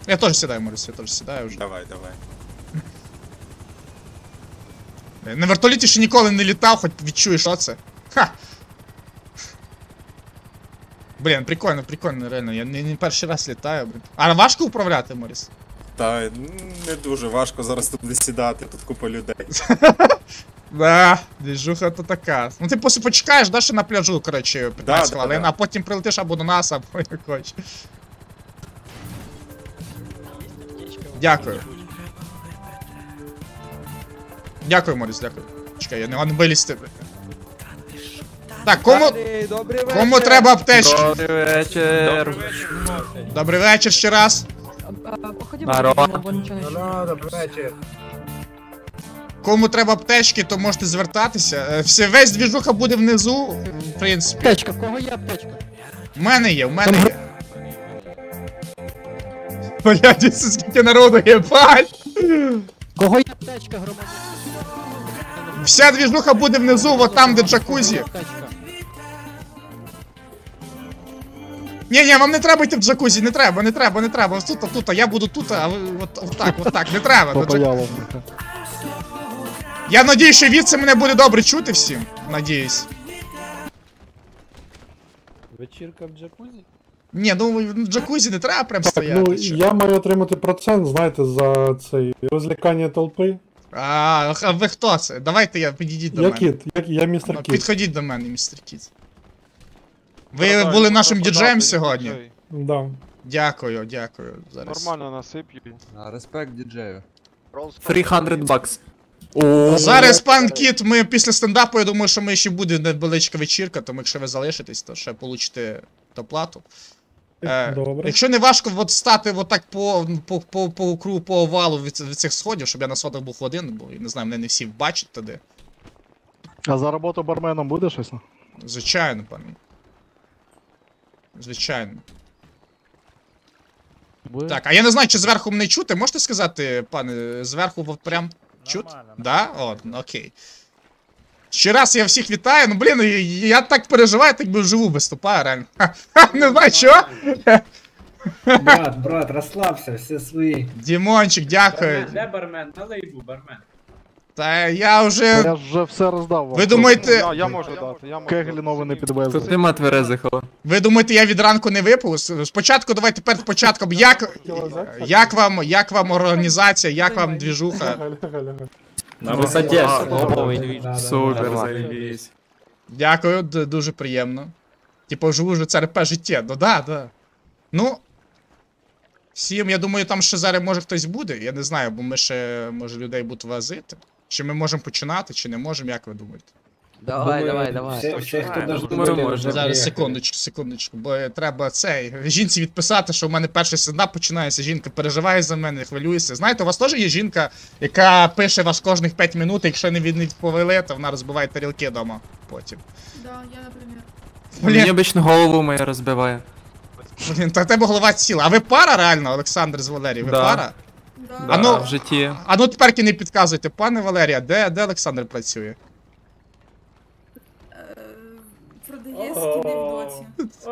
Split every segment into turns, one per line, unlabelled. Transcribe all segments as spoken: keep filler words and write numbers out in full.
Я теж сідаю, Морис, я теж сідаю вже.
Давай, давай.
На вертоліті ще ніколи не літав, хоч відчуєш, що це. Ха! Блін, прикольно, прикольно, реально, я не, не перший раз літаю, блін. А важко управляти, Морис?
Та не дуже важко зараз тут не сідати, тут купа людей.
Да, движуха то така. Ну ти просто почекаєш, да, ще на пляжу, коротше, п'ятнадцять
Да,
хвилин,
да, да.
а потім прилетиш або до нас, або як хочеш. Дякую. Дякую, Морис, дякую. Чекай, я не можу вилізти. Так, кому, кому треба аптечки?
Добрий вечір.
Добрий вечір ще раз. Кому треба аптечки, то можете звертатися. Е, Все, весь двіжуха буде внизу, в принципі.
Аптечка, в кого є аптечка?
В мене є, в мене є. Блядь, це скільки народу є, бать!
Кого є аптечка, громадян?
Вся двіжуха буде внизу, от там, де джакузі.
Аптечка.
Ні, ні, вам не треба йти в джакузі, не треба, не треба, не треба. Ось тут, тут, я буду тут, а ви от, от так, от так, не треба. До джак... Я надіюсь, що від це мене буде добре чути всім. Надіюсь.
Вечірка в джакузі?
Ні, ну в джакузі не треба прям
Так,
стояти.
ну
що.
я маю отримати процент, знаєте, за цей розлякання толпи.
А, а ви хто це? Давайте я підійдіть до
Я
мене.
кіт, я, я містер
Ну,
Кіт.
підходіть до мене, містер Кіт. Ви були нашим діджеєм сьогодні?
Да.
Дякую, дякую. Зараз.
Нормально насиплю.
Респект діджею.
триста бакс.
Зараз, пан Кіт, ми після стендапу, я думаю, що ми ще буде невеличка вечірка, тому якщо ви залишитесь, то ще получите доплату. Е,
Добре.
якщо не важко от стати отак по, по, по, по кругу, по овалу від, від цих сходів, щоб я на сходах був один, бо, я не знаю, мене не всі бачать туди.
А за роботу барменом буде щось?
Звичайно, пане. Звичайно.
Буде?
Так, а я не знаю, чи зверху мене чути, можете сказати, пане, зверху от прям чут? Да? О, окей. Ще раз я всіх вітаю, ну блін, я, я так переживаю, так би вживу виступаю, реально. Ха, не знаю, що?
Брат, брат, расслабься, все свои.
Дімончик, дякую.
Де бармен? На лейбу, бармен.
Та я вже...
Я ж вже все роздав вам.
Ви думаєте...
Я, я можу дати, я можу.
Кеглі нові не підвезли.
Тут нема тверезих.
Ви думаєте, я від ранку не випив? Спочатку давайте перед початком, як... Як вам, як вам організація, як вам двіжуха?
На висоті.
Супер,
заєбісь.
Дякую, д- дуже приємно. Типу, живу вже це РП життя, ну да, да. Ну... Всім, я думаю, там ще зараз може хтось буде, я не знаю, бо ми ще, може, людей будуть возити. Чи ми можемо починати, чи не можемо, як ви думаєте?
Давай, давай, давай.
Все, все, хто даже
Думаю, може.
Зараз, секундочку, секундочку, бо треба цей, жінці відписати, що в мене перший стендап починається, жінка переживає за мене, хвилюється. Знаєте, у вас теж є жінка, яка пише вас кожних п'ять минут, якщо не відповіли, то вона розбиває тарілки вдома потім.
Да, я, например.
Мені
Блін,
обично голову мою розбиває.
блін, та в тебе голова ціла. А ви пара реально, Олександр з Валерією, ви
Да.
пара?
Да.
А ну-
в житті.
А ну тепер не підказуйте, пане Валерія, де, де Олександр працює?
Е, Продає скіни в доті.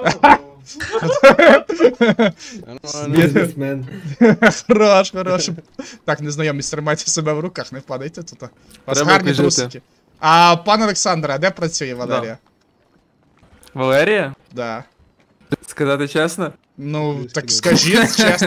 Бізнесмен.
Хорош, хорош. Так, незнайомість, тримайте себе в руках, не впадайте тут. У вас
Треба
гарні
жити.
трусики. А пан Олександр, а де працює Валерія?
Валерія?
Да.
Сказати чесно?
Ну, так скажіть, чесно.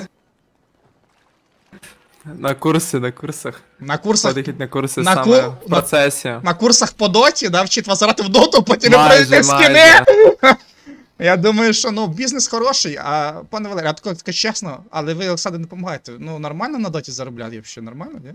На курси, на курсах.
На курсах,
Ходить на курси
на
саме
ку-
в процесі.
на курсах по доті, да, вчить вас грати в доту, потім ви
Майже,
прийдете скини.
майже.
Я думаю, що ну бізнес хороший, а пане Валерій, а тако, тако чесно, але ви, Олександр, не допомагаєте. Ну, нормально на доті заробляти, взагалі, нормально, ні?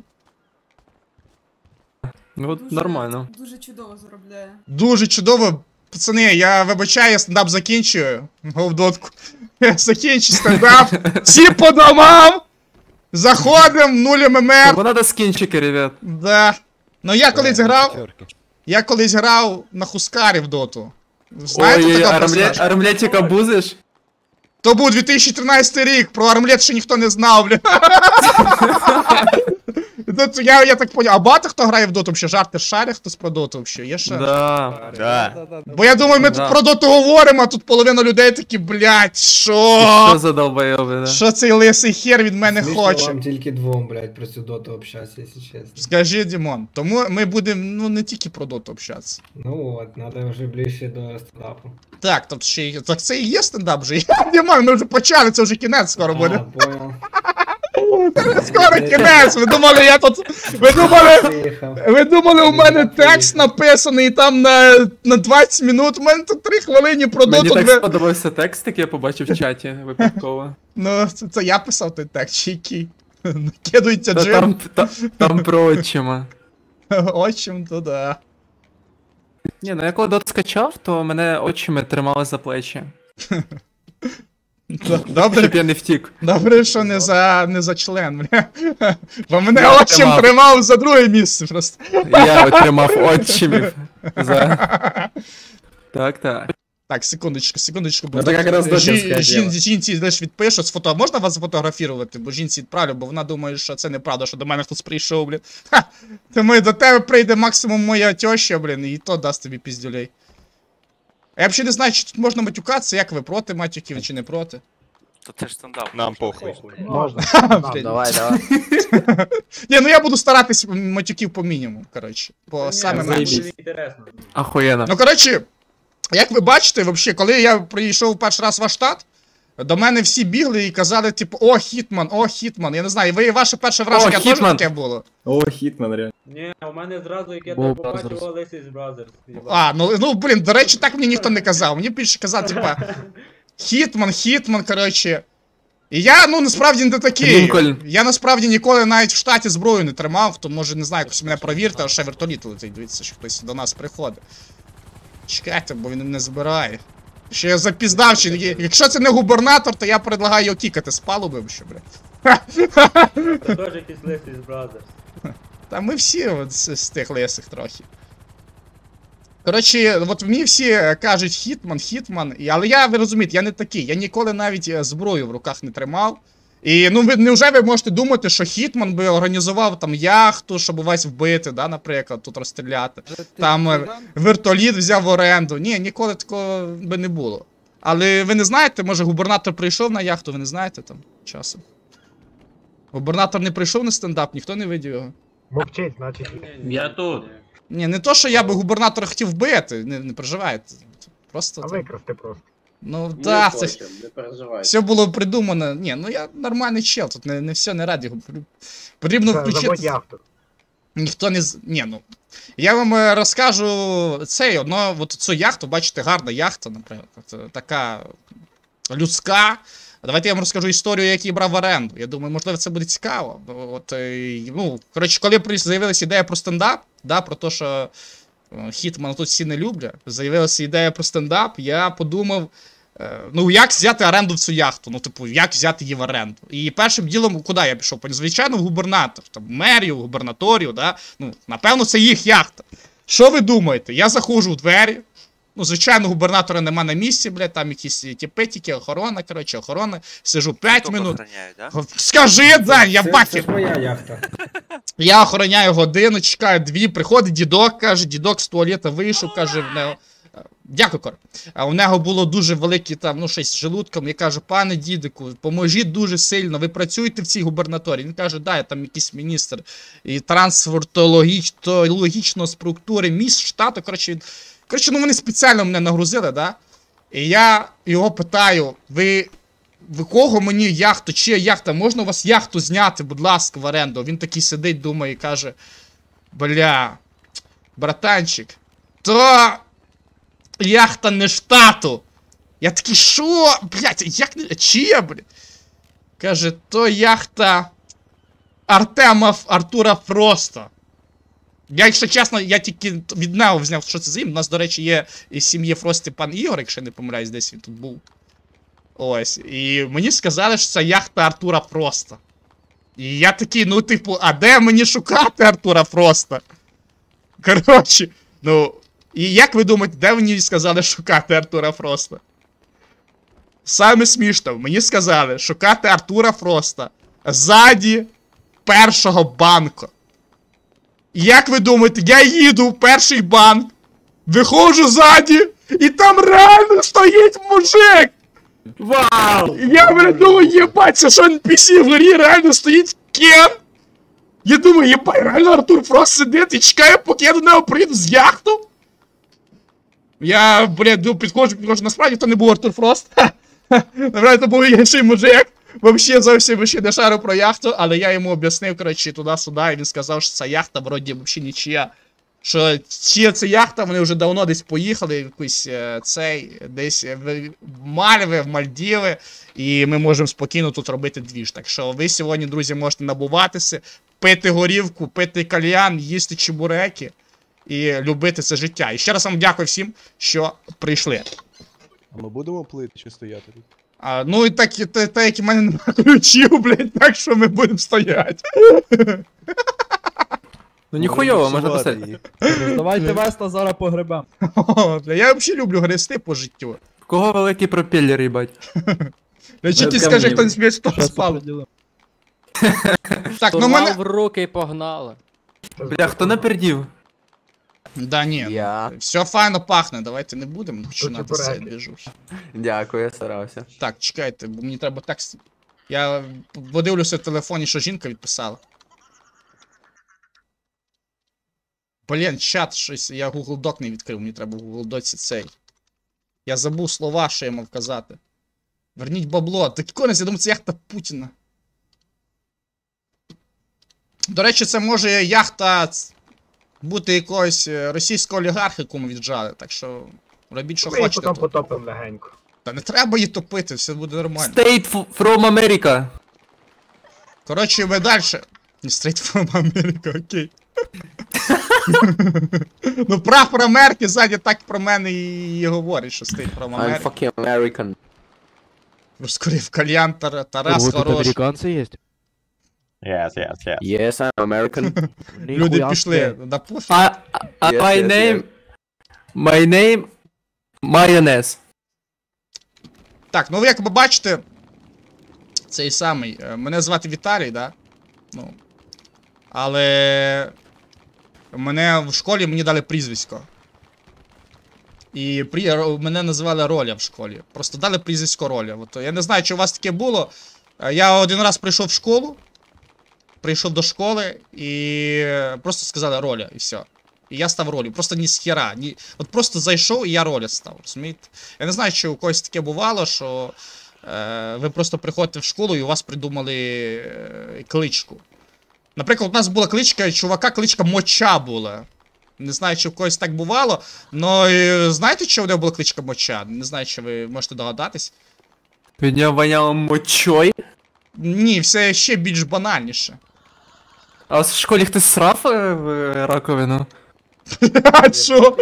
Ну, от нормально.
Дуже чудово заробляє.
Дуже чудово. Пацани, я вибачаю, я стендап закінчую. Го в дотку. Я закінчу стендап. Всі по домам! Заходим, нуль ММР.
Бо надо скінчики, ребят.
Да. Ну я колись грав. Я колись грав на Хускарі в доту. Знаєте
Ой,
такого
армлет,
персонажа?
армлетика бузиш?
То був дві тисячі тринадцятий рік, про армлет ще ніхто не знав, бля. Тут я, я так поняв, а багато хто грає в доту взагалі? Жарти шарять хтось про доту взагалі? Є ще?
Да.
Да.
Бо я думаю, ми
Да.
тут про доту говоримо, а тут половина людей такі, блядь,
Ти що
що?
за долбойоби, да?
Що цей лисий хер від мене
Смішно
хоче?
вам тільки двом, блядь, про цю доту общатися, якщо чесно.
Скажи, Дімон, тому ми будемо, ну, не тільки про доту общатися.
Ну от, надо вже ближче до стендапу.
Так, тут ще й, так це і є стендап вже. Дімон, ми вже почали, це вже кінець скоро буде.
А, понял.
Скоро кінець, ви думали, я тут, ви думали,
Приїхав.
ви думали, у мене текст написаний там на, на двадцять минут, у мене тут три хвилини про
Мені
доту.
так
дві-
сподобався текст, який я побачив в чаті випадково.
Ну, це, це я писав той текст, чи який? Накидується
Та
джим,
там, та, там про отчима.
отчим, то да.
Ні, ну я коли дот скачав, то мене отчими тримали за плечі.
Добре,
Щоб я не втік.
добре, що не за, не за член, бля. Бо мене
Я
отчим
тримав.
тримав за друге місце просто.
Я отримав отчимів. За... Так, так.
Так, секундочку, секундочку, бо
Ну, так
тут
якраз
жі-
дочинська
жін-
діла.
жінці лиш відпишу з фото. Можна вас сфотографувати, бо жінці відправлю, бо вона думає, що це неправда, що до мене хтось прийшов, блін. Ха! Тому до тебе прийде максимум моя теща, блін, і то дасть тобі піздюлей. А я взагалі не знаю, чи тут можна матюкатися, як ви проти матюків чи не проти.
То це ж стендап.
Нам похуй.
Можна.
Блін.
Давай, давай.
Ні, ну я буду старатись матюків по мінімуму, коротше. По саме менше.
Інтересно.
Ахуєнно.
Ну, коротше, як ви бачите, вообще, коли я прийшов перший раз в ваш штат, до мене всі бігли і казали, типу, о, Хітман, о, Хітман. Я не знаю, ви ваше перше враження теж
Хітман.
таке було?
О, Хітман, реально.
Ні, у мене зразу, як я
Бо
тебе побачив,
Brothers.
Олесіс Бразерс.
А, ну, ну, блін, до речі, так мені ніхто не казав. Мені більше казав, типа, Хітман, Хітман, коротше. І я, ну, насправді не такий.
Лінкольн.
Я насправді ніколи навіть в штаті зброю не тримав, то може, не знаю, якось мене провірте, а ще вертоліт летить, дивіться, що хтось до нас приходить. Чекайте, бо він не збирає. Ще я запіздав, чи такі- якщо це не губернатор, то я предлагаю його кікати з палуби, що, бля.
Це теж якийсь Олесіс Бразерс.
Та ми всі от з, з тих лисих трохи. Коротше, от мені всі кажуть Хітман, Хітман, і- але я, ви розумієте, я не такий. Я ніколи навіть е, зброю в руках не тримав. І ну ви невже ви можете думати, що Хітман би організував там яхту, щоб вас вбити, да, наприклад, тут розстріляти. Там е, вертоліт взяв в оренду. Ні, ніколи такого би не було. Але ви не знаєте, може губернатор прийшов на яхту, ви не знаєте там часом. Губернатор не прийшов на стендап, ніхто не видів його.
Мовчить, значить.
Я тут.
Ні, не то, що я би губернатора хотів вбити, не, не переживайте. Просто. там-
викрасти просто.
Ну да, це ж-
Не переживай.
все було придумано. Ні, ну я нормальний чел, тут не, не все не раді. Потрібно- Потрібно включити.
яхту.
Ніхто не з. Ні, ну. Я вам е, розкажу цей, одно, от цю яхту, бачите, гарна яхта, наприклад. е, Така людська. Давайте я вам розкажу історію, як її брав в оренду. Я думаю, можливо, це буде цікаво. От, е, ну, коротше, коли при- з'явилася ідея про стендап, да, про те, що е, Хітмана тут всі не люблять, з'явилася ідея про стендап, я подумав, е, ну, як взяти оренду в цю яхту, ну, типу, як взяти її в оренду. І першим ділом, куди я пішов? Звичайно, в губернатор, там, мерію, губернаторію, да, ну, напевно, це їх яхта. Що ви думаєте? Я заходжу в двері, ну, звичайно, губернатора нема на місці, блядь, там якісь тіпи, тільки охорона, коротше, охорона, сижу п'ять минут.
Охороняють, да?
Скажи, Дань, я
Це, це
бахер.
ж моя яхта.
Я охороняю годину, чекаю дві, приходить дідок, каже, дідок з туалета вийшов, каже, в нього. Дякую, Кор. А у нього було дуже велике там, ну, щось з желудком. Я кажу, пане дідику, поможіть дуже сильно, ви працюєте в цій губернаторії. Він каже, да, я там якийсь міністр і трансфертологічної структури міст штату. Коротше, він... коротше, ну вони спеціально мене нагрузили, да? І я його питаю, ви. Ви кого мені яхту? Чия яхта? Можна у вас яхту зняти, будь ласка, в оренду? Він такий сидить, думає і каже: бля, братанчик, то яхта не штату. Я такий, що? Блядь, як не. Чия, блядь? Каже, то яхта Артема Артура Фроста. Я, якщо чесно, я тільки від нього взяв, що це за ім. У нас, до речі, є із сім'ї Фрості пан Ігор, якщо не помиляюсь, десь він тут був. Ось. І мені сказали, що це яхта Артура Фроста. І я такий, ну, типу, а де мені шукати Артура Фроста? Коротше, ну. І як ви думаєте, де мені сказали шукати Артура Фроста? Саме смішно, мені сказали шукати Артура Фроста ззаді першого банку. Як ви думаєте, я їду в перший банк, виходжу ззаді, і там реально стоїть мужик!
Вау!
Я блядь, думаю, єбать, це що ен пі сі в горі реально стоїть Кен? Я думаю, єбать, реально Артур просто сидить і чекає, поки я до нього приїду з яхту? Я, блядь, ну, підходжу, підходжу, насправді то не був Артур Фрост. Насправді то був інший мужик. Вообще зовсім ще не шарив про яхту, але я йому об'яснив, коротше, туди-сюди, і він сказав, що ця яхта, вроді, взагалі нічия. Що чия це яхта, вони вже давно десь поїхали, якийсь е, цей, десь в Мальви, в Мальдіви, і ми можемо спокійно тут робити двіж. Так що ви сьогодні, друзі, можете набуватися, пити горівку, пити кальян, їсти чебуреки і любити це життя. І ще раз вам дякую всім, що прийшли.
А ми будемо плити чи стояти тут?
А, ну і так, так, так як і в мене немає ключів, блядь, так що ми будемо стояти.
Ну ніхуйово, можна посидіти.
Давайте веста зараз погребем.
О, бля, я взагалі люблю грести по життю.
В кого великий пропеллер, їбать?
Бля, чи ти
Це
скажи,
мені.
хто не сміє, хто спав. Так, ну мене...
в руки і погнали.
Бля, хто напердів?
Да ні,
Я.
все файно пахне, давайте не будемо починати цей движух.
Дякую, я старався.
Так, чекайте, бо мені треба так... с- Я подивлюся в телефоні, що жінка відписала. Блін, чат, щось, я Google Doc не відкрив, мені треба в Google Doc цей. Я забув слова, що я мав казати. Верніть бабло. Так конець, я думаю, це яхта Путіна. До речі, це може яхта ц- бути якогось е, російського олігарха, якому віджали, так що робіть, що хочете. тут.
потопимо легенько.
Та не треба її топити, все буде нормально.
State f- from America.
Коротше, ми далі. Не Straight from America, окей. Ну, прапор Америки ззаді так про мене і, і говорить, що Straight from
I'm
America.
fucking American.
Розкурив кальян, Тар- Тарас хорош.
американці є?
Yes, yes, yes.
Yes, I'm American.
Люди пішли. Да пофіг.
А, а, а
Yes,
my
yes,
name... My name... Майонез.
Так, ну як ви бачите, цей самий. е, Мене звати Віталій, да? Ну. Але. Мене в школі мені дали прізвисько. І при... ро- мене називали Роля в школі. Просто дали прізвисько Роля. От, я не знаю, чи у вас таке було. Е, Я один раз прийшов в школу. Прийшов до школи і просто сказали Роля, і все. І я став Ролю. Просто ні з хіра. Ні... От просто зайшов і я Роля став. Розумієте? Я не знаю, чи у когось таке бувало, що е, ви просто приходите в школу і у вас придумали е, кличку. Наприклад, у нас була кличка, чувака, кличка Моча була. Не знаю, чи в когось так бувало. Но знаєте, що у нього була кличка Моча? Не знаю, чи ви можете догадатись.
Від нього воняло мочой.
Ні, все ще більш банальніше.
А у вас в школі хтось срав е, в раковину?
А що?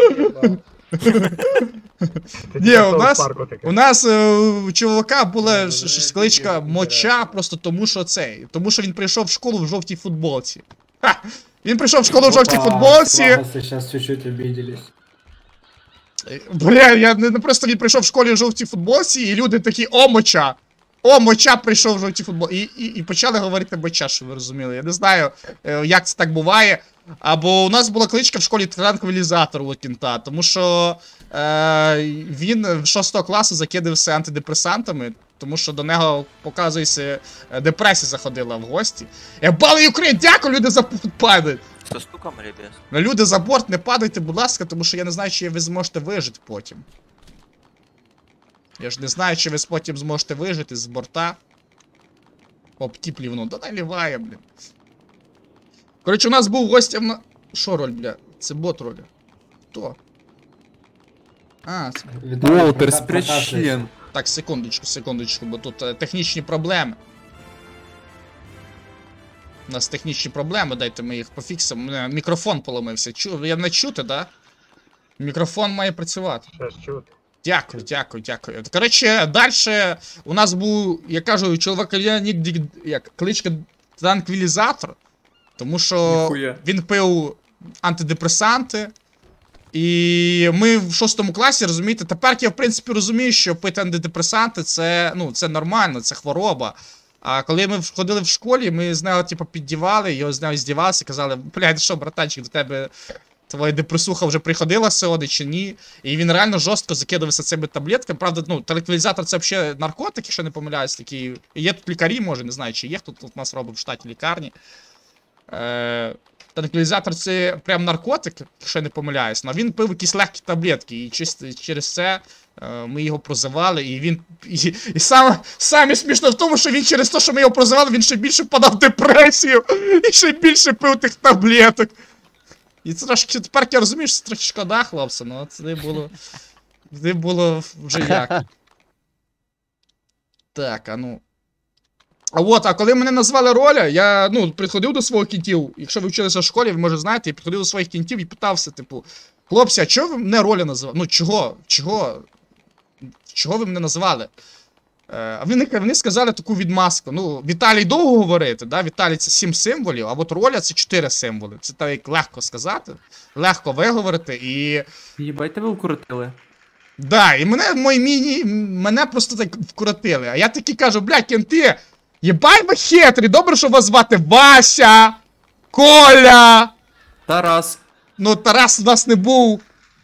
Ні, у нас, у нас е, у чувака була щ- щось кличка Моча, просто тому що цей. Тому що він прийшов в школу в жовтій футболці. Ха! Він прийшов в школу в жовтій футболці.
Сейчас чуть-чуть обиделись.
Е, Бля, я не не просто він прийшов в школі в жовтій футболці, і люди такі, о, Моча! О, Моча прийшов в жовтій футболці. І, і, і почали говорити Моча, що ви розуміли. Я не знаю, е, як це так буває. Або у нас була кличка в школі транквілізатор у кінта, тому що е, він в шостого класу закидався антидепресантами, тому що до нього, показується, е, депресія заходила в гості. Я бали Україн, дякую, люди за борт падають.
Со стуком, ребят.
Ну, люди за борт, не падайте, будь ласка, тому що я не знаю, чи ви зможете вижити потім. Я ж не знаю, чи ви потім зможете вижити з борта. Оп, ті плівну, да наливає, блін. Коротше, у нас був гостям на... Що роль, бля? Це бот роля. Хто? А, це...
Уолтер з причин.
Так, секундочку, секундочку, бо тут е, технічні проблеми. У нас технічні проблеми, дайте ми їх пофіксимо. У мене мікрофон поламився. Чу... Я не чути, да? Мікрофон має працювати. Дякую, дякую, дякую. Коротше, далі у нас був, я кажу, чоловік нік, як кличка транквілізатор, тому що
Ніхуя.
він пив антидепресанти. І ми в шостому класі, розумієте, тепер я, в принципі, розумію, що пити антидепресанти це, ну, це нормально, це хвороба. А коли ми ходили в школі, ми з нею, типу, піддівали, його з нею здівалися, казали, блядь, що, братанчик, до тебе твоя депресуха вже приходила сьогодні чи ні? І він реально жорстко закидувався цими таблетками. Правда, ну, транквілізатор це взагалі наркотик, якщо не помиляюсь, такий. Є тут лікарі, може, не знаю, чи є, хто тут у нас робить в штаті лікарні. Е, Транквілізатор це прям наркотик, якщо я не помиляюсь, але він пив якісь легкі таблетки, і чисто через це е, ми його прозивали, і він. І, і саме, саме смішно в тому, що він через те, що ми його прозивали, він ще більше впадав в депресію, і ще більше пив тих таблеток. І це трошки, тепер я розумію, що це трохи шкода, хлопці, але це було. Це було вже як. Так, а ну. А от, а коли мене назвали роля, я, ну, підходив до своїх кінтів, якщо ви вчилися в школі, ви може знаєте, я підходив до своїх кінтів і питався, типу, хлопці, а чого ви мене роля називали? Ну, чого? Чого? Чого ви мене назвали? Е, а вони, вони сказали таку відмазку. Ну, Віталій довго говорити, да? Віталій це сім символів, а от роля це чотири символи. Це так як легко сказати, легко виговорити і.
Їбать, тебе вкрутили.
Да, і мене, мої міні, мене просто так вкоротили. А я таки кажу, блядь, кенти, єбай ви хитрі, добре, що вас звати Вася, Коля.
Тарас.
Ну, Тарас у нас не був.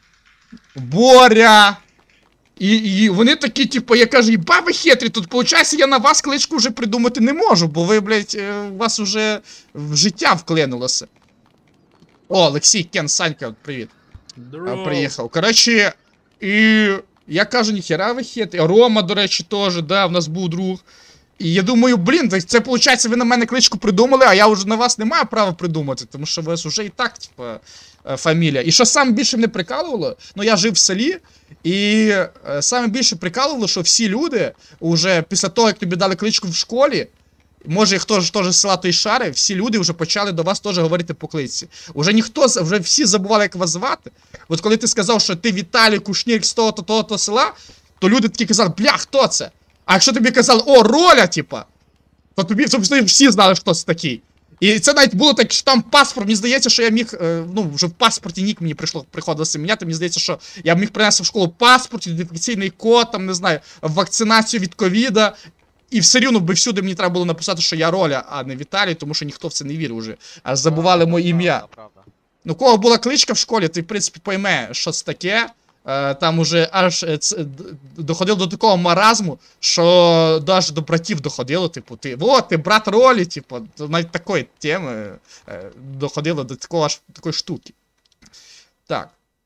Боря. І, і вони такі, типу, я кажу, єбай ви хитрі, тут, виходить, я на вас кличку вже придумати не можу, бо ви, блядь, у вас вже в життя вклинулося. О, Олексій, Кен, Санька, привіт. А, приїхав. Коротше, і я кажу, ніхера ви хитрі. Рома, до речі, теж, да, в нас був друг. І я думаю, блін, це виходить, ви на мене кличку придумали, а я вже на вас не маю права придумати, тому що у вас вже і так, типа, фамілія. І що саме більше мене прикалувало, ну я жив в селі, і е, саме більше прикалувало, що всі люди, уже після того, як тобі дали кличку в школі, може хто ж теж з села той шари, всі люди вже почали до вас теж говорити по кличці. Уже ніхто, вже всі забували, як вас звати. От коли ти сказав, що ти Віталій Кушнір з того-то, того-то села, то люди такі казали, бля, хто це? А якщо тобі казали, о, роля, типа, то тобі, тобі всі знали, хто це такий. І це навіть було так, що там паспорт, мені здається, що я міг, е, ну, вже в паспорті нік мені прийшло, приходилося міняти, мені здається, що я міг принести в школу паспорт, ідентифікаційний код, там, не знаю, вакцинацію від ковіда, і все рівно би всюди мені треба було написати, що я роля, а не Віталій, тому що ніхто в це не вірив вже, аж забували моє ім'я. Ну, кого була кличка в школі, ти, в принципі, пойме, що це таке. Там уже аж доходило до такого маразму, що навіть до братів доходило, типу, ти, о, ти брат ролі, типу, навіть такої теми доходило до такого аж такої штуки. Так.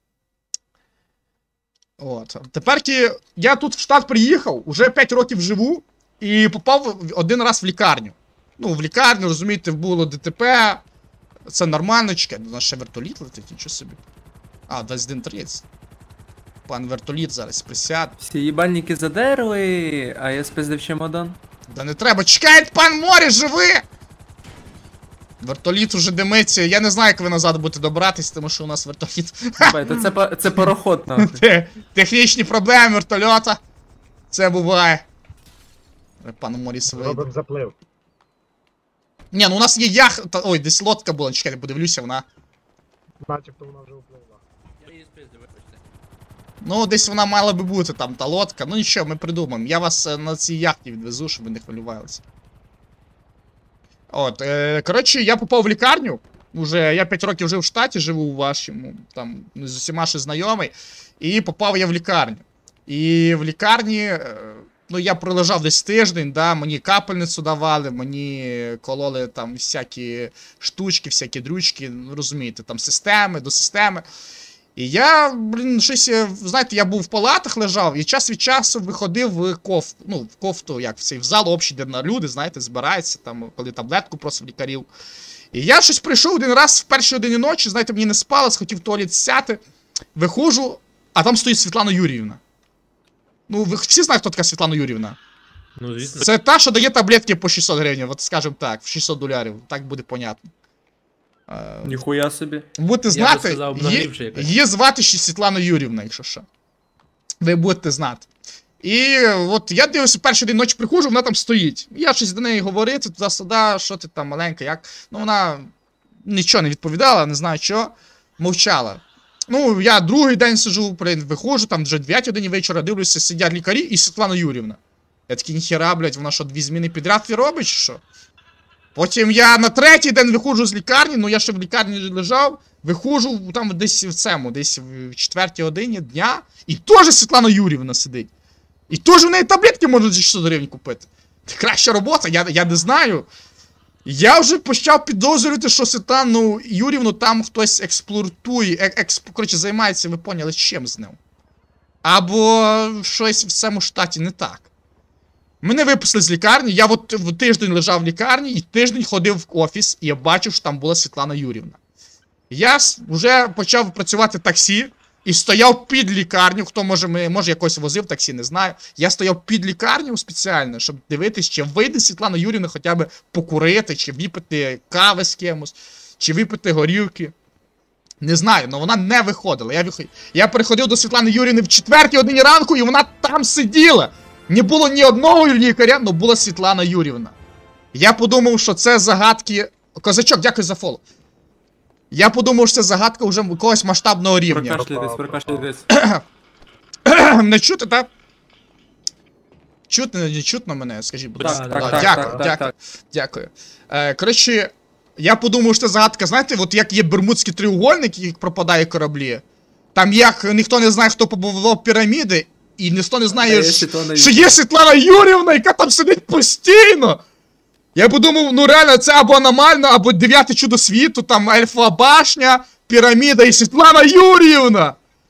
От. Тепер я тут в штат приїхав, уже п'ять років живу, і попав один раз в лікарню. Ну, в лікарню, розумієте, було ДТП, це нормально, чекай, у нас ще вертоліт летить, нічого собі. А, двадцять один тридцять. Пан вертоліт зараз присяд.
Всі їбальники задерли, а я спиздив чемодан.
Да не треба, чекай, пан Морі, живи! Вертоліт уже димиться, я не знаю, як ви назад будете добратись, тому що у нас вертоліт.
Їбать, то це, па- це пароход, нахуй.
Те- Технічні проблеми вертольота. Це буває. Пан Морі свій.
Робимо заплив.
Ні, ну у нас є яхта. Ой, десь лодка була, чекайте, подивлюся, вона.
Начебто вона вже впливла.
Ну, десь вона мала би бути там, та лодка. Ну нічого, ми придумаємо. Я вас е, на цій яхті відвезу, щоб ви не хвилювалися. От, е, коротше, я попав в лікарню. Уже я п'ять років жив в штаті, живу у вашому, там, з усіма ще знайомий. І попав я в лікарню. І в лікарні, е, ну, я пролежав десь тиждень, да, мені капельницю давали, мені кололи там всякі штучки, всякі дрючки, ну, розумієте, там системи, до системи. І я, блін, щось, знаєте, я був в палатах лежав і час від часу виходив в кофту, ну, в кофту, як в цей в зал общий, де люди, знаєте, збираються, там, коли таблетку просив лікарів. І я щось прийшов один раз в першій годині ночі, знаєте, мені не спалось, хотів в туалет сяти, виходжу, а там стоїть Світлана Юріївна. Ну, ви всі знають, хто така Світлана Юріївна?
Ну, звісно.
Це та, що дає таблетки по шістсот гривень, от скажімо так, в шістсот долярів, так буде понятно. Е,
Ніхуя собі.
Будете
Я би
знати,
сказав,
її,
обнаглівши якось.
її звати ще Світлана Юрівна, якщо що. Ви будете знати. І от я дивлюся, перший день ночі приходжу, вона там стоїть. Я щось до неї говорити, туди-сюди, що ти там маленька, як. Ну вона нічого не відповідала, не знаю що, мовчала. Ну, я другий день сижу, виходжу, там вже дев'ятій годині вечора, дивлюся, сидять лікарі і Світлана Юрівна. Я такий, ніхера, блядь, вона що, дві зміни підряд і робить, чи що? Потім я на третій день виходжу з лікарні, ну я ще в лікарні лежав, виходжу там десь в цьому, десь в четвертій годині дня, і теж Світлана Юрівна сидить. І теж в неї таблетки можна за шістсот гривень купити. Це краща робота, я, я не знаю. Я вже почав підозрювати, що Світлану Юрівну там хтось експлуатує, е, експ, коротше, займається, ви поняли, чим з ним. Або щось в цьому штаті не так. Мене випустили з лікарні, я от в тиждень лежав в лікарні і тиждень ходив в офіс, і я бачив, що там була Світлана Юрівна. Я вже почав працювати в таксі і стояв під лікарню, хто може, може якось возив таксі, не знаю. Я стояв під лікарню спеціально, щоб дивитися, чи вийде Світлана Юрівна хоча б покурити, чи випити кави з кимось, чи випити горілки. Не знаю, але вона не виходила. Я, виход... я приходив до Світлани Юрівни в четвертій годині ранку, і вона там сиділа. Не було ні одного лікаря, але була Світлана Юрівна. Я подумав, що це загадки... Козачок, дякую за фоло. Я подумав, що це загадка вже якогось масштабного рівня.
Прокашляйтесь, прокашляйтесь.
Не чути, так? Чутно, не чутно мене, скажіть, будь ласка.
Так, так,
Да,
так,
дякую,
так,
дякую,
так.
дякую. Е, коротше, я подумав, що це загадка, знаєте, от як є Бермудський треугольник, як пропадає кораблі. Там як ніхто не знає, хто побудував піраміди, і ніхто не знає, що є Світлана Юрівна, яка там сидить постійно. Я подумав, ну реально, це або аномально, або дев'яте чудо світу, там Ельфова башня, піраміда і Світлана Юрівна.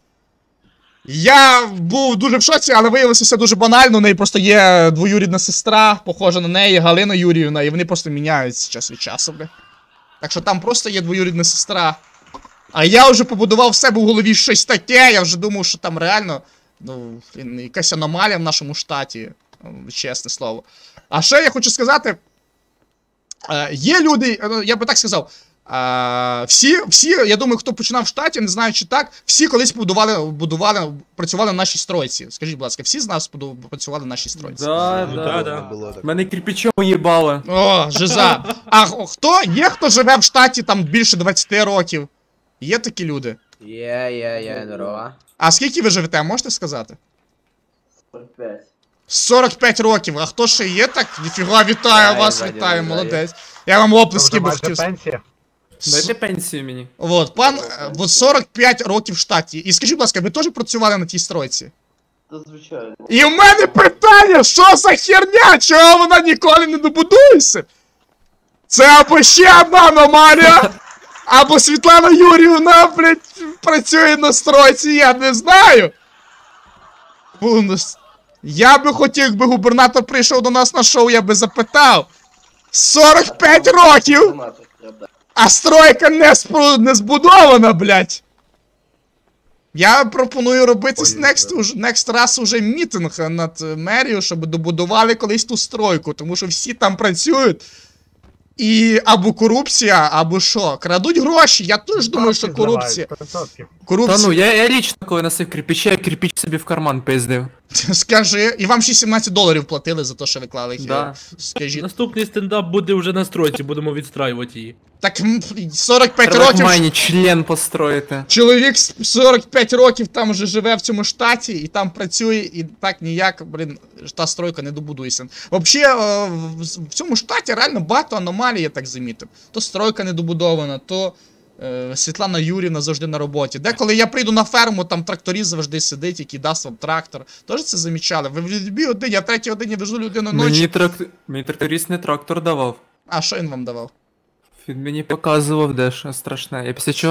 Я був дуже в шоці, але виявилося все дуже банально. У неї просто є двоюрідна сестра, похожа на неї, Галина Юрівна, і вони просто міняються час від часу, бля. Так що там просто є двоюрідна сестра. А я вже побудував в себе в голові щось таке, я вже думав, що там реально, ну, якась аномалія в нашому штаті, чесне слово. А ще я хочу сказати, е, є люди, я би так сказав, е, всі, всі, я думаю, хто починав в штаті, не знаю чи так, всі колись будували, будували, працювали на нашій стройці. Скажіть, будь ласка, всі з нас працювали на нашій стройці?
Да,
Ну,
да,
да,
да.
да.
Мене кирпичом уїбало.
О, жиза. А хто? Є хто живе в штаті там більше двадцяти років? Є такі люди?
Є, є, є, здорово.
А скільки ви живете, можете сказати?
сорок п'ять.
сорок п'ять років. А хто ще є так? Ніфіга, вітаю
Вітаю,
вас,
Вадим,
вітаю,
вітаю.
молодець. Я вам оплески
Вже
би
майже
хотів.
пенсія.
Дайте пенсію мені.
От, пан, е, от сорок п'ять років в штаті. І скажіть, будь ласка, ви теж працювали на тій стройці?
Та звичайно.
І в мене питання, що за херня? Чого вона ніколи не добудується? Це або ще одна аномалія, або Світлана Юрівна, блядь, працює на стройці, я не знаю. Фу, ну, с- Я би хотів, якби губернатор прийшов до нас на шоу, я би запитав. сорок п'ять років, а стройка не, спро- не збудована, блядь. Я пропоную робити з next, уж- next раз уже мітинг над е, мерією, щоб добудували колись ту стройку, тому що всі там працюють. І або корупція, або що. Крадуть гроші. Я теж думаю, що корупція.
Сто відсотків.
Та
Корупція.
ну, я, я лічно, коли носив кирпичі, я кирпич собі в карман пиздив.
Скажи, і вам ще сімнадцять доларів платили за те, що ви клали їх.
Да.
Скажіть.
Наступний стендап буде вже на стройці, будемо відстраювати її.
Так м, сорок п'ять
Треба в
років.
майні член построїти.
Чоловік з сорок п'ять років там вже живе в цьому штаті, і там працює, і так ніяк, блін, та стройка не добудується. Взагалі, е, в в цьому штаті реально багато аномалій, я так замітив. То стройка не добудована, то е, Світлана Юрівна завжди на роботі. Деколи я прийду на ферму, там тракторист завжди сидить, який дасть вам трактор. Теж це замічали. Ви в любій годині, я в третій годині везу людину ночі.
Мені, трак... мені тракторист не трактор давав.
А що він вам давав?
Він мені показував дещо страшне. Я після чого.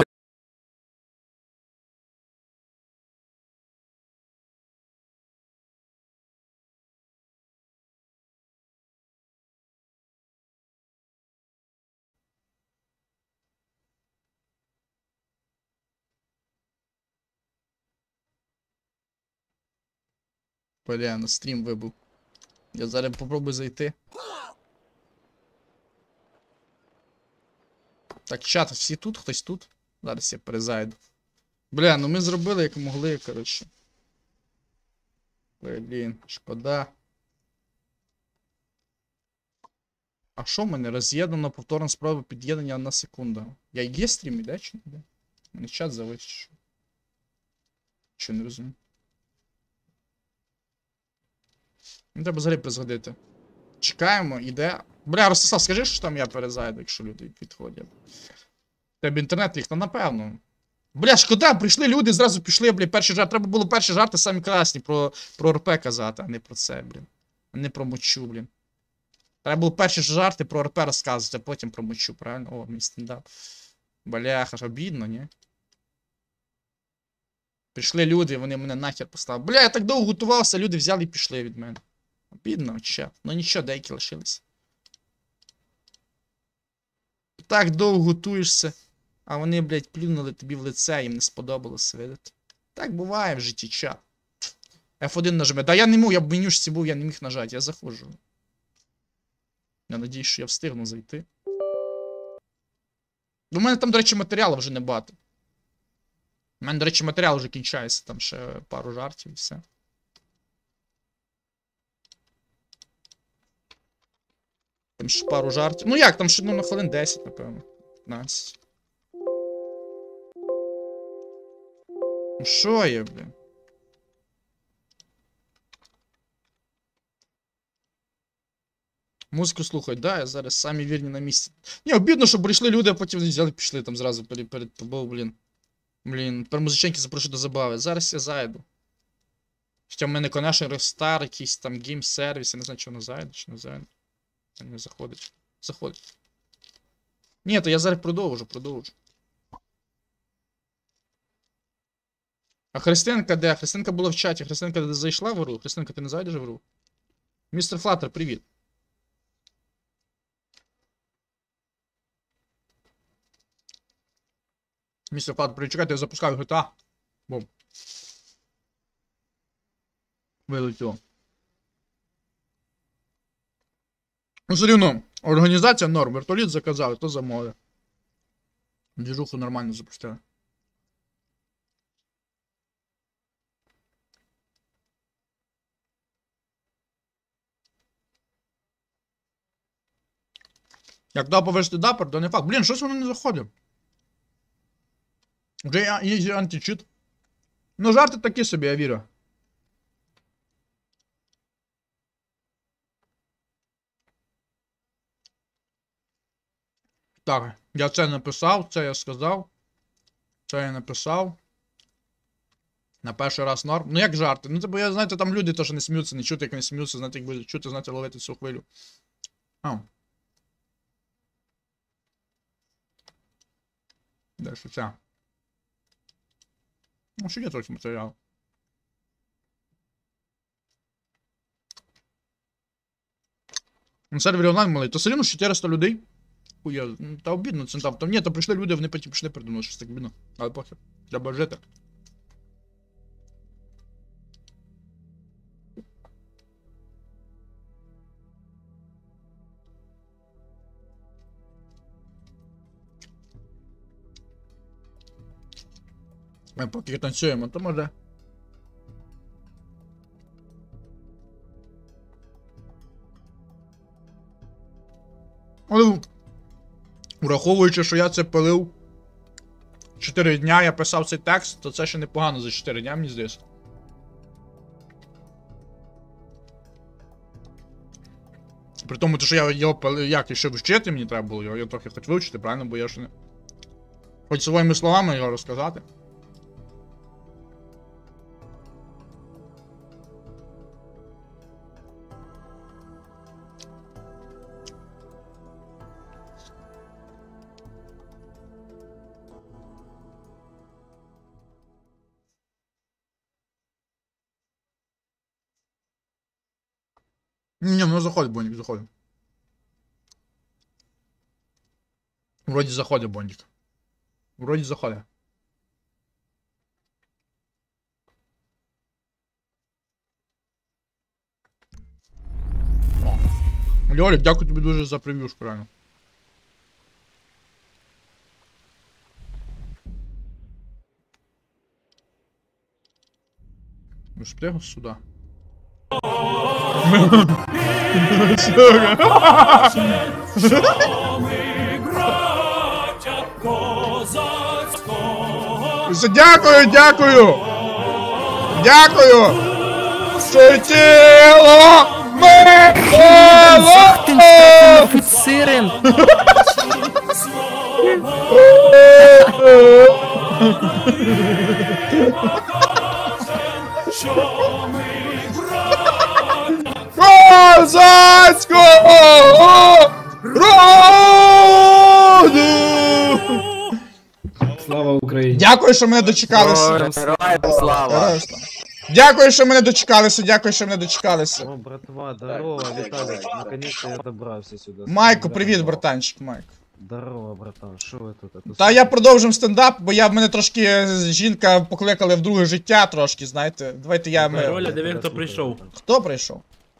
Бля, на стрім вибув. Я зараз попробую зайти. Так, чат, всі тут, хтось тут? Зараз я перезайду. Бля, ну ми зробили як могли, коротше. Блін, шкода. А що в мене? Роз'єднано повторна спроба під'єднання на секунду. Я є стрім, іде чи не йде? У мене чат завис, чи що? Що не розумію? Ну, треба взагалі призгодити. Чекаємо, іде. Бля, Ростислав, скажи, що там я перезайду, якщо люди підходять. Тебе інтернет ліг, ну напевно. Бля, шкода, прийшли люди, зразу пішли, бля, перші жарти. Треба було перші жарти самі класні про, про РП казати, а не про це, блін. А не про мочу, блін. Треба було перші жарти про РП розказувати, а потім про мочу, правильно? О, мій стендап. Бляха, ж обідно, ні? Прийшли люди, вони мене нахер поставили. Бля, я так довго готувався, люди взяли і пішли від мене. Обідно, чат. Ну нічого, деякі лишилися. Так довго готуєшся, а вони, блядь, плюнули тобі в лице, їм не сподобалося, видати. Так буває в житті, чат. еф один нажми. Да я не мог, я в менюшці був, я не міг нажати, я заходжу. Я надіюсь, що я встигну зайти. У мене там, до речі, матеріалу вже небагато. У мене, до речі, матеріал вже кінчається, там ще пару жартів і все. Там ще пару жартів. Ну як, там ще ну, на хвилин десять, напевно. п'ятнадцять. Ну що є, блін? Музику слухають, да, я зараз самі вірні на місці. Ні, обідно, що прийшли люди, а потім взяли пішли там зразу перед, перед тобою, блін. Блін, тепер музиченьки запрошу до забави. Зараз я зайду. Хоча в мене, конечно, рестар, якийсь там гейм-сервіс, я не знаю, чи воно зайде, чи не зайде. Не заходить. Заходить. Ні, то я зараз продовжу, продовжу. А Христинка де? Христинка була в чаті. Христинка де зайшла в гру? Христинка, ти не зайдеш в гру? Містер Флаттер, привіт. Містер Флаттер, причекайте, я запускаю джі ті ей. Бом. Вилетіло. Ну, все рівно, організація норм. Вертоліт заказали, то замовили. Двіжуху нормально запустили. Як туди повести дапер, то не факт. Блін, щось воно не заходить. Вже є античит. Ну, жарти такі собі, я вірю. Так, я це написав, це я сказав. Це я написав. На перший раз норм. Ну як жарти? Ну, типу, я, знаєте, там люди теж не сміються, не чути, як не сміються, знаєте, як будуть чути, знаєте, ловити цю хвилю. А. Де що це? Ну, що є трохи матеріал. На сервері онлайн малий, то все рівно чотириста людей. Хуя, та обідно це там. Там ні, то прийшли люди, вони потім пішли придумали, щось так обідно. Але похер. Треба жити. Ми поки танцюємо, то може. Але, враховуючи, що я це пилив чотири дня, я писав цей текст, то це ще непогано за чотири дня, мені здається. При тому, що я його пилив, як і ще вчити мені треба було, його, його трохи хоч вивчити, правильно, бо я ще не... Хоч своїми словами його розказати. Ні, ну заходить Бондик, заходить. Вроді заходить Бондик. Вроді заходить. Льолік, дякую тобі дуже за прев'юшку, реально. Ви ж прямо сюди. Дякую, дякую! Дякую! Суетіло!
Офіцером!
Козацького роду!
Слава Україні!
Дякую, що мене дочекалися.
Героям слава.
Дякую, що мене дочекалися, дякую, що мене дочекалися.
О, братва, здорово, Віталик, наконец-то я добрався сюди.
Майко, привіт, братанчик, Майк.
Здорово, братан, що ви тут?
Та я продовжим стендап, бо я в мене трошки жінка покликали в друге життя трошки, знаєте. Давайте я ми.
Роля, диви, хто прийшов.
Хто прийшов?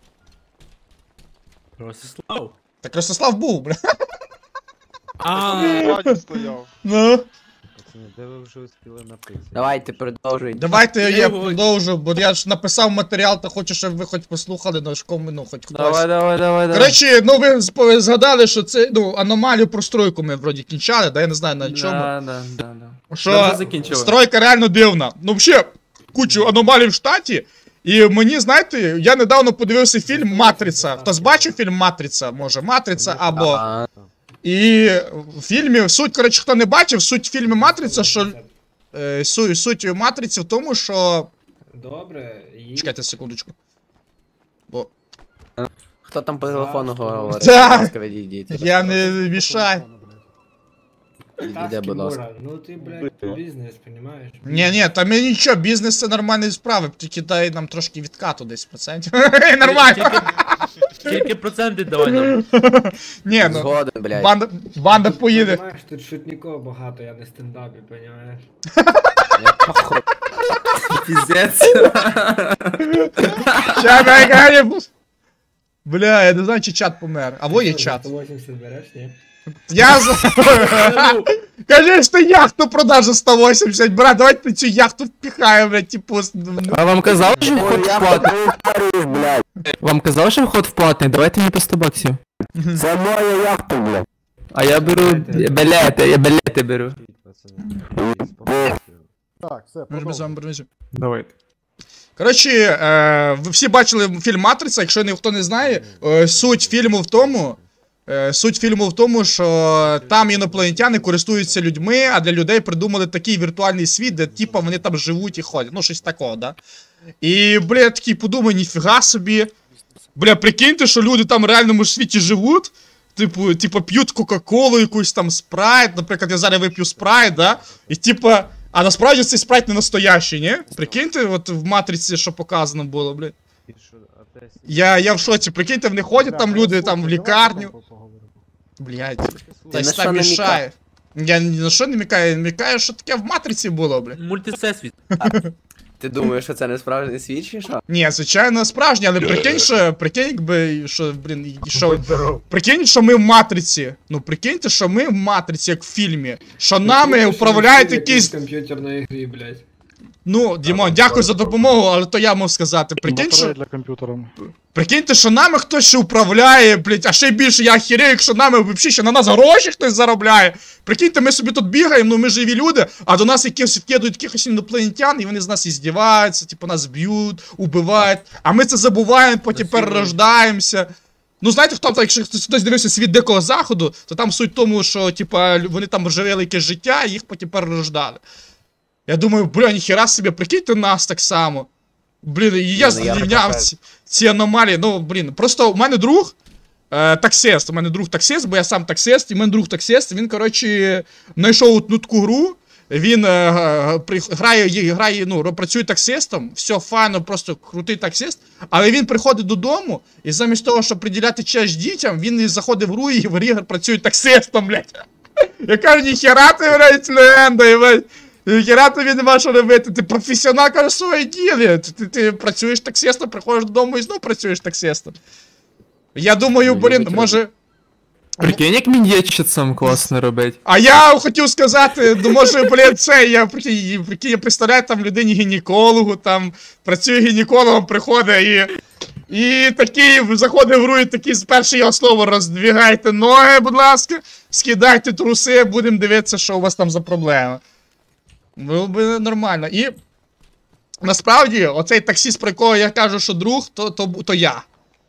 Ростислав.
Так Ростислав був, бля.
А,
Ну.
Пацани, де ви вже успіли напитися?
Давайте продовжуйте.
Давайте я
його-
продовжу, бо я ж написав матеріал, та хочу, щоб ви хоч послухали, ну, ж кому, ну, хоч хтось.
Давай, давай, давай, давай.
Коротше, ну ви зп- згадали, що це, ну, аномалію про стройку ми вроді кінчали, да, я не знаю на чому.
Да, да, да, да. Ми
Що
вже закінчили.
стройка реально дивна. Ну, взагалі, кучу аномалій в штаті. І мені, знаєте, я недавно подивився фільм Матриця. Хтось бачив фільм Матриця? Може, Матриця або.
Ага.
І в фільмі суть, коротше, хто не бачив, суть в фільмі Матриця, що. Е, суть, суть Матриці в тому, що.
Добре, і...
Чекайте секундочку. Бо.
Хто там по телефону говорить?
Да.
Будь ласка, відійдіть.
Я не мішаю.
Відійде, будь ласка.
Ну ти, блядь, бізнес, понімаєш?
Ні, ні, там і нічого, бізнес це нормальні справи, тільки дай нам трошки відкату десь процентів. Нормально.
тільки проценти давай нам.
Ні, ну.
Згоден, блядь.
Банда, банда поїде.
Понімаєш, тут шутників багато, я не стендапі, понімаєш?
Я похуй.
Піздець.
Чат, ай, бля, я не знаю, чи чат помер. Або є чат.
сто вісімдесят береш, ні?
Я за... Конечно, яхту продажу сто вісімдесят, брат, давайте цю яхту впихаємо, блядь, типу...
А вам казав, що вход платний? Вам казав, що вход платний? Давайте мені по сто баксів.
Це моя яхта, блядь.
А я беру білети, я білети беру.
Так, все,
Ми ж без вами бережу.
Давайте.
Коротше, е, ви всі бачили фільм Матриця, якщо ніхто не знає, е, суть фільму в тому, е, суть фільму в тому, що там інопланетяни користуються людьми, а для людей придумали такий віртуальний світ, де типа вони там живуть і ходять, ну щось такого, да? І, бля, я такий подумав, ніфіга собі, бля, прикиньте, що люди там в реальному світі живуть, типу, типу п'ють Кока-Колу, якусь там спрайт, наприклад, я зараз вип'ю спрайт, да? І типа, а насправді цей спрайт не настоящий, ні? Прикиньте, от в Матриці, що показано було, блядь. Я, я в шоці, прикиньте, вони ходять там люди, там в лікарню. Блядь, та
на
й
що
там
намікав?
мішає. Я ні на що не мікаю, мікаю, що таке в Матриці було, блядь.
Мультисесвіт.
Ти думаєш, що це не справжній світ, чи що?
Ні, звичайно, справжнє, але прикинь, що, прикинь, якби, що, блін, і що, прикинь, що ми в Матриці. Ну, прикиньте, що ми в Матриці, як в фільмі. Що нами управляють якісь...
комп'ютерної грі, блядь.
Ну, Дімон, дякую за допомогу, але то я мав сказати. Прикинь, що...
Батарея для комп'ютера.
Прикиньте, що нами хтось ще управляє, блять, а ще більше я охерею, якщо нами взагалі ще на нас гроші хтось заробляє. Прикиньте, ми собі тут бігаємо, ну ми живі люди, а до нас якихось вкидують якихось інопланетян, і вони з нас іздіваються, типу нас б'ють, убивають, а ми це забуваємо, потім перерождаємося. Ну знаєте, хто там, якщо хтось дивився світ Дикого Заходу, то там суть в тому, що типа вони там живели якесь життя, і їх потім перерождали. Я думаю, бля, ніхера собі, прикиньте нас так само. Блін, і я
Ну, я
зрівняв
так
ці, ці аномалії, ну, блін, просто у мене друг, е, таксист, у мене друг таксист, бо я сам таксист, і в мене друг таксист, він, коротше, знайшов одну таку гру, він е, е, при, грає, є- грає, ну, ро- працює таксистом, все файно, просто крутий таксист, але він приходить додому, і замість того, щоб приділяти час дітям, він заходить в гру і в грі працює таксистом, блядь. Я кажу, ніхера ти, блядь, легенда, блядь. Ніхера тобі нема що робити, ти професіонал, кажеш, в своє ділі. Ти, ти, ти працюєш таксистом, приходиш додому і знов працюєш таксистом. Я думаю, блін, може...
Прикинь, як мін'єчицям класно робить.
А я хотів сказати, ну може, блін, це, я прикинь, прикинь, я представляю там людині гінекологу, там, працює гінекологом, приходить і... І такий заходить в гру, і такий з перше його слово: роздвігайте ноги, будь ласка, скидайте труси, будемо дивитися, що у вас там за проблема. Було б нормально. І насправді, оцей таксіст, про якого я кажу, що друг, то, то, то я.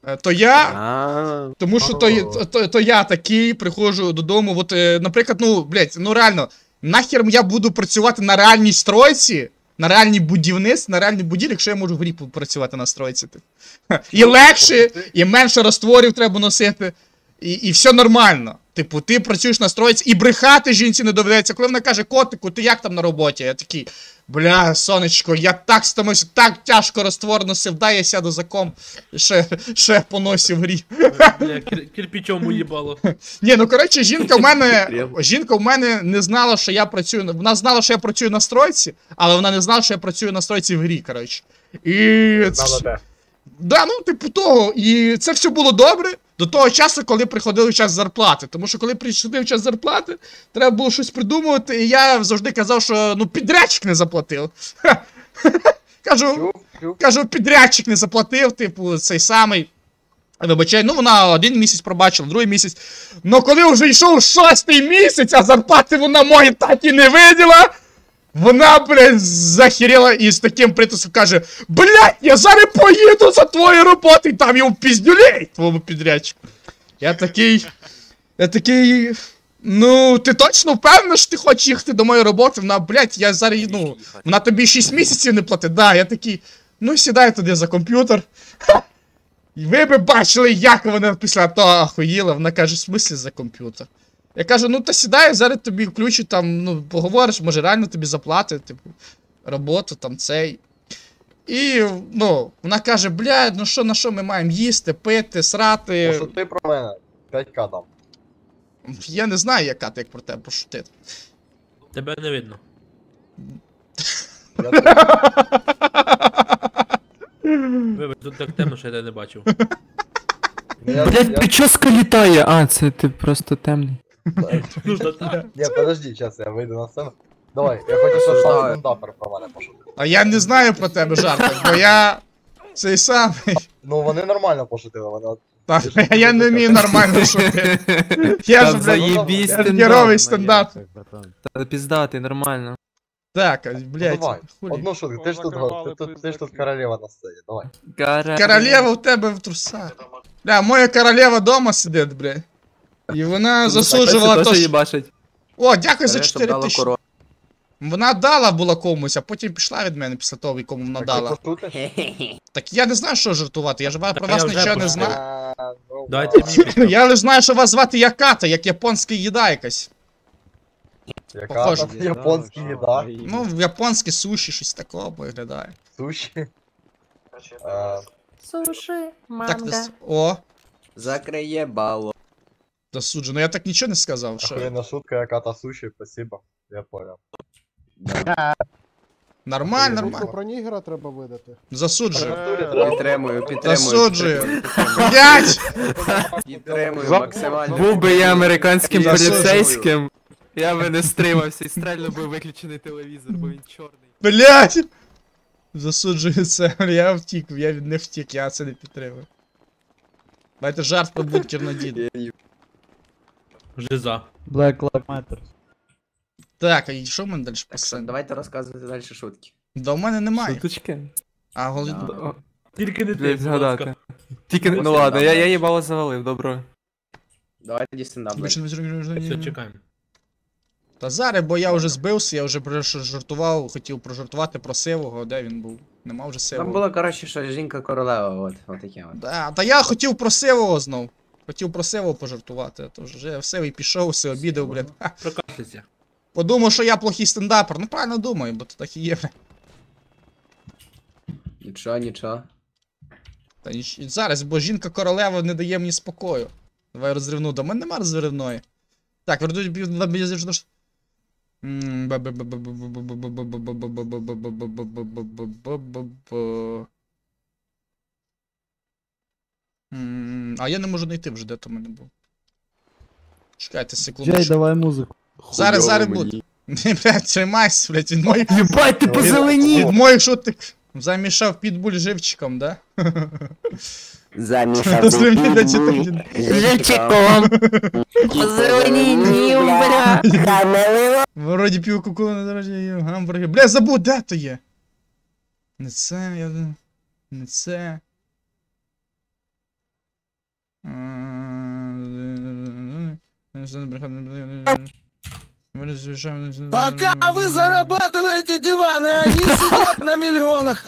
Е, То я,
А,
тому що то, то, то, то я такий, приходжу додому, от, е, наприклад, ну, блядь, ну реально, нахер я буду працювати на реальній стройці, на реальній будівництві, на реальній будівлі, якщо я можу в грі працювати на стройці. Типу. І легше, і менше розтворів треба носити, і, і все нормально. Типу, ти працюєш на стройці, і брехати жінці не доведеться. Коли вона каже, котику, ти як там на роботі? Я такий, бля, сонечко, я так стомився, так тяжко розтвор носив, дай я сяду за ком, ще, ще поносив в грі.
Бля, кир- кирпичом уїбало.
Ні, ну коротше, жінка в мене, жінка в мене не знала, що я працюю, на- вона знала, що я працюю на стройці, але вона не знала, що я працюю на стройці в грі, коротше. І...
Знала де.
Да, ну, типу того, і це все було добре до того часу, коли приходив час зарплати. Тому що коли приходив час зарплати, треба було щось придумувати, і я завжди казав, що ну підрядчик не заплатив. Кажу, кажу, підрядчик не заплатив, типу, цей самий. Вибачай, ну вона один місяць пробачила, другий місяць. Ну коли вже йшов шостий місяць, а зарплати вона мої так і не виділа. Вона, блядь, захеріла і з таким притиском каже: блядь, я зараз поїду за твою роботу і там йому піздюлей, твоєму підрядчику. Я такий, я такий, ну, ти точно впевнена, що ти хочеш їхати до моєї роботи? Вона, блядь, я зараз, ну, вона тобі шість місяців не платить. Да, я такий, ну, сідай туди за комп'ютер. І ви би бачили, як вона після того охуїла. Вона каже, в смислі за комп'ютер? Я кажу, ну та сідай, зараз тобі включать там, ну, поговориш, може реально тобі заплатить, типу, роботу там цей. І, ну, вона каже, блядь, ну що, на що ми маємо їсти, пити, срати.
Пошути про мене. п'ять ка дам.
Я не знаю, яка ти як про тебе пошутити.
Тебе не видно.
Я теж.
Вибач, тут так темно, що я тебе не бачив.
Я-
Блять,
я-
прическа літає. А, це ти просто темний.
Ну, то так.
Ні, подожди, зараз я вийду на сцену. Давай, я хочу, щоб сам стендапер про мене пошутив.
А я не знаю про тебе жарти, бо я цей самий.
Ну вони нормально пошутили, вони от.
Та, я не вмію нормально шутити. Я ж,
Та
блядь,
заєбісь
я
стендап.
геровий стендап.
Та піздатий, нормально.
Так,
Ну,
блядь,
давай,
хулі.
одну шутку, ти ж тут, ти, тут, ти ж тут королева на сцені, давай.
Королева в тебе в трусах. Бля, моя королева дома сидить, бля. І вона засуджувала то, що...
бачить.
О, дякую за
Береш, щоб
чотири
дала
тисячі.
корону.
Вона дала була комусь, а потім пішла від мене після того, якому вона
Так
дала.
ти пошутиш?
Так я не знаю, що жартувати, я ж про
Так
вас
я вже
нічого не
пошутив.
знаю.
А, ну,
Дайте
да.
мені.
Я лише знаю, що вас звати Яката, як японська їда якась.
Яка
Похоже.
там японська їда?
Ну, японське суші, щось такого виглядає.
Суші. Е,
Суши,
Так,
манго.
ти... О,
Закриє бало.
засуджу. Ну я так нічого не сказав, що...
Охуєнна шутка, яка та суші, спасибо. Я понял.
Нормально, нормально.
Про нігера треба видати.
Засуджую.
Підтримую, підтримую.
Засуджую. Блять!
Підтримую
За-
максимально.
Був би я американським
Засуджую.
поліцейським, я би не стримався і стрельно би виключений телевізор, бо він чорний.
Блять! Засуджую це. Я втік, я не втік, я це не підтримую. Давайте жарт про бункер на дід.
Жиза.
Black Lives Matter.
Так, а що в мене далі по
Так що,
сцені?
давайте розказувати далі шутки.
Да в мене немає.
Шуточки.
А, голі...
Да.
О,
Тільки не ти,
блядь,
будь ласка.
згадати. Тільки, ну ладно, я, я їбало завалив, добро.
Давайте тоді стендап.
Більше не зрозумів.
Все, чекаємо.
Та зараз, бо я вже збився, я вже про- що жартував, хотів прожартувати про сивого, де він був? Нема вже
Там
сивого.
було, коротше, що жінка королева, от, от таке от.
Да, та я хотів про сивого знов. Хотів про сивого пожартувати, а то вже в сивий пішов, все обідав, блядь. Ха.
Прокашляйся.
Подумав, що я плохий стендапер. Ну правильно думаю, бо то так і є, блядь.
Нічого, нічого.
Та ніч... Зараз, бо жінка королева не дає мені спокою. Давай розривну. До мене нема розривної. Так, вернуть бізнес. А я не можу знайти вже, де то в мене був. Чекайте секунду.
Джей, давай музику.
Зараз, зараз буде. Не, блядь, тримайся, блядь, від моїх...
Єбать, ти позеленів!
Від моїх шуток замішав підбуль живчиком, да?
Замішав.
Живчиком! Позеленів, бля!
Вроді пів куку на дорожі гамбургер. Бля, забув, де то є? Не це, я... Не це... Пока ви зарабатываете диваны, они сидять на мільйонах.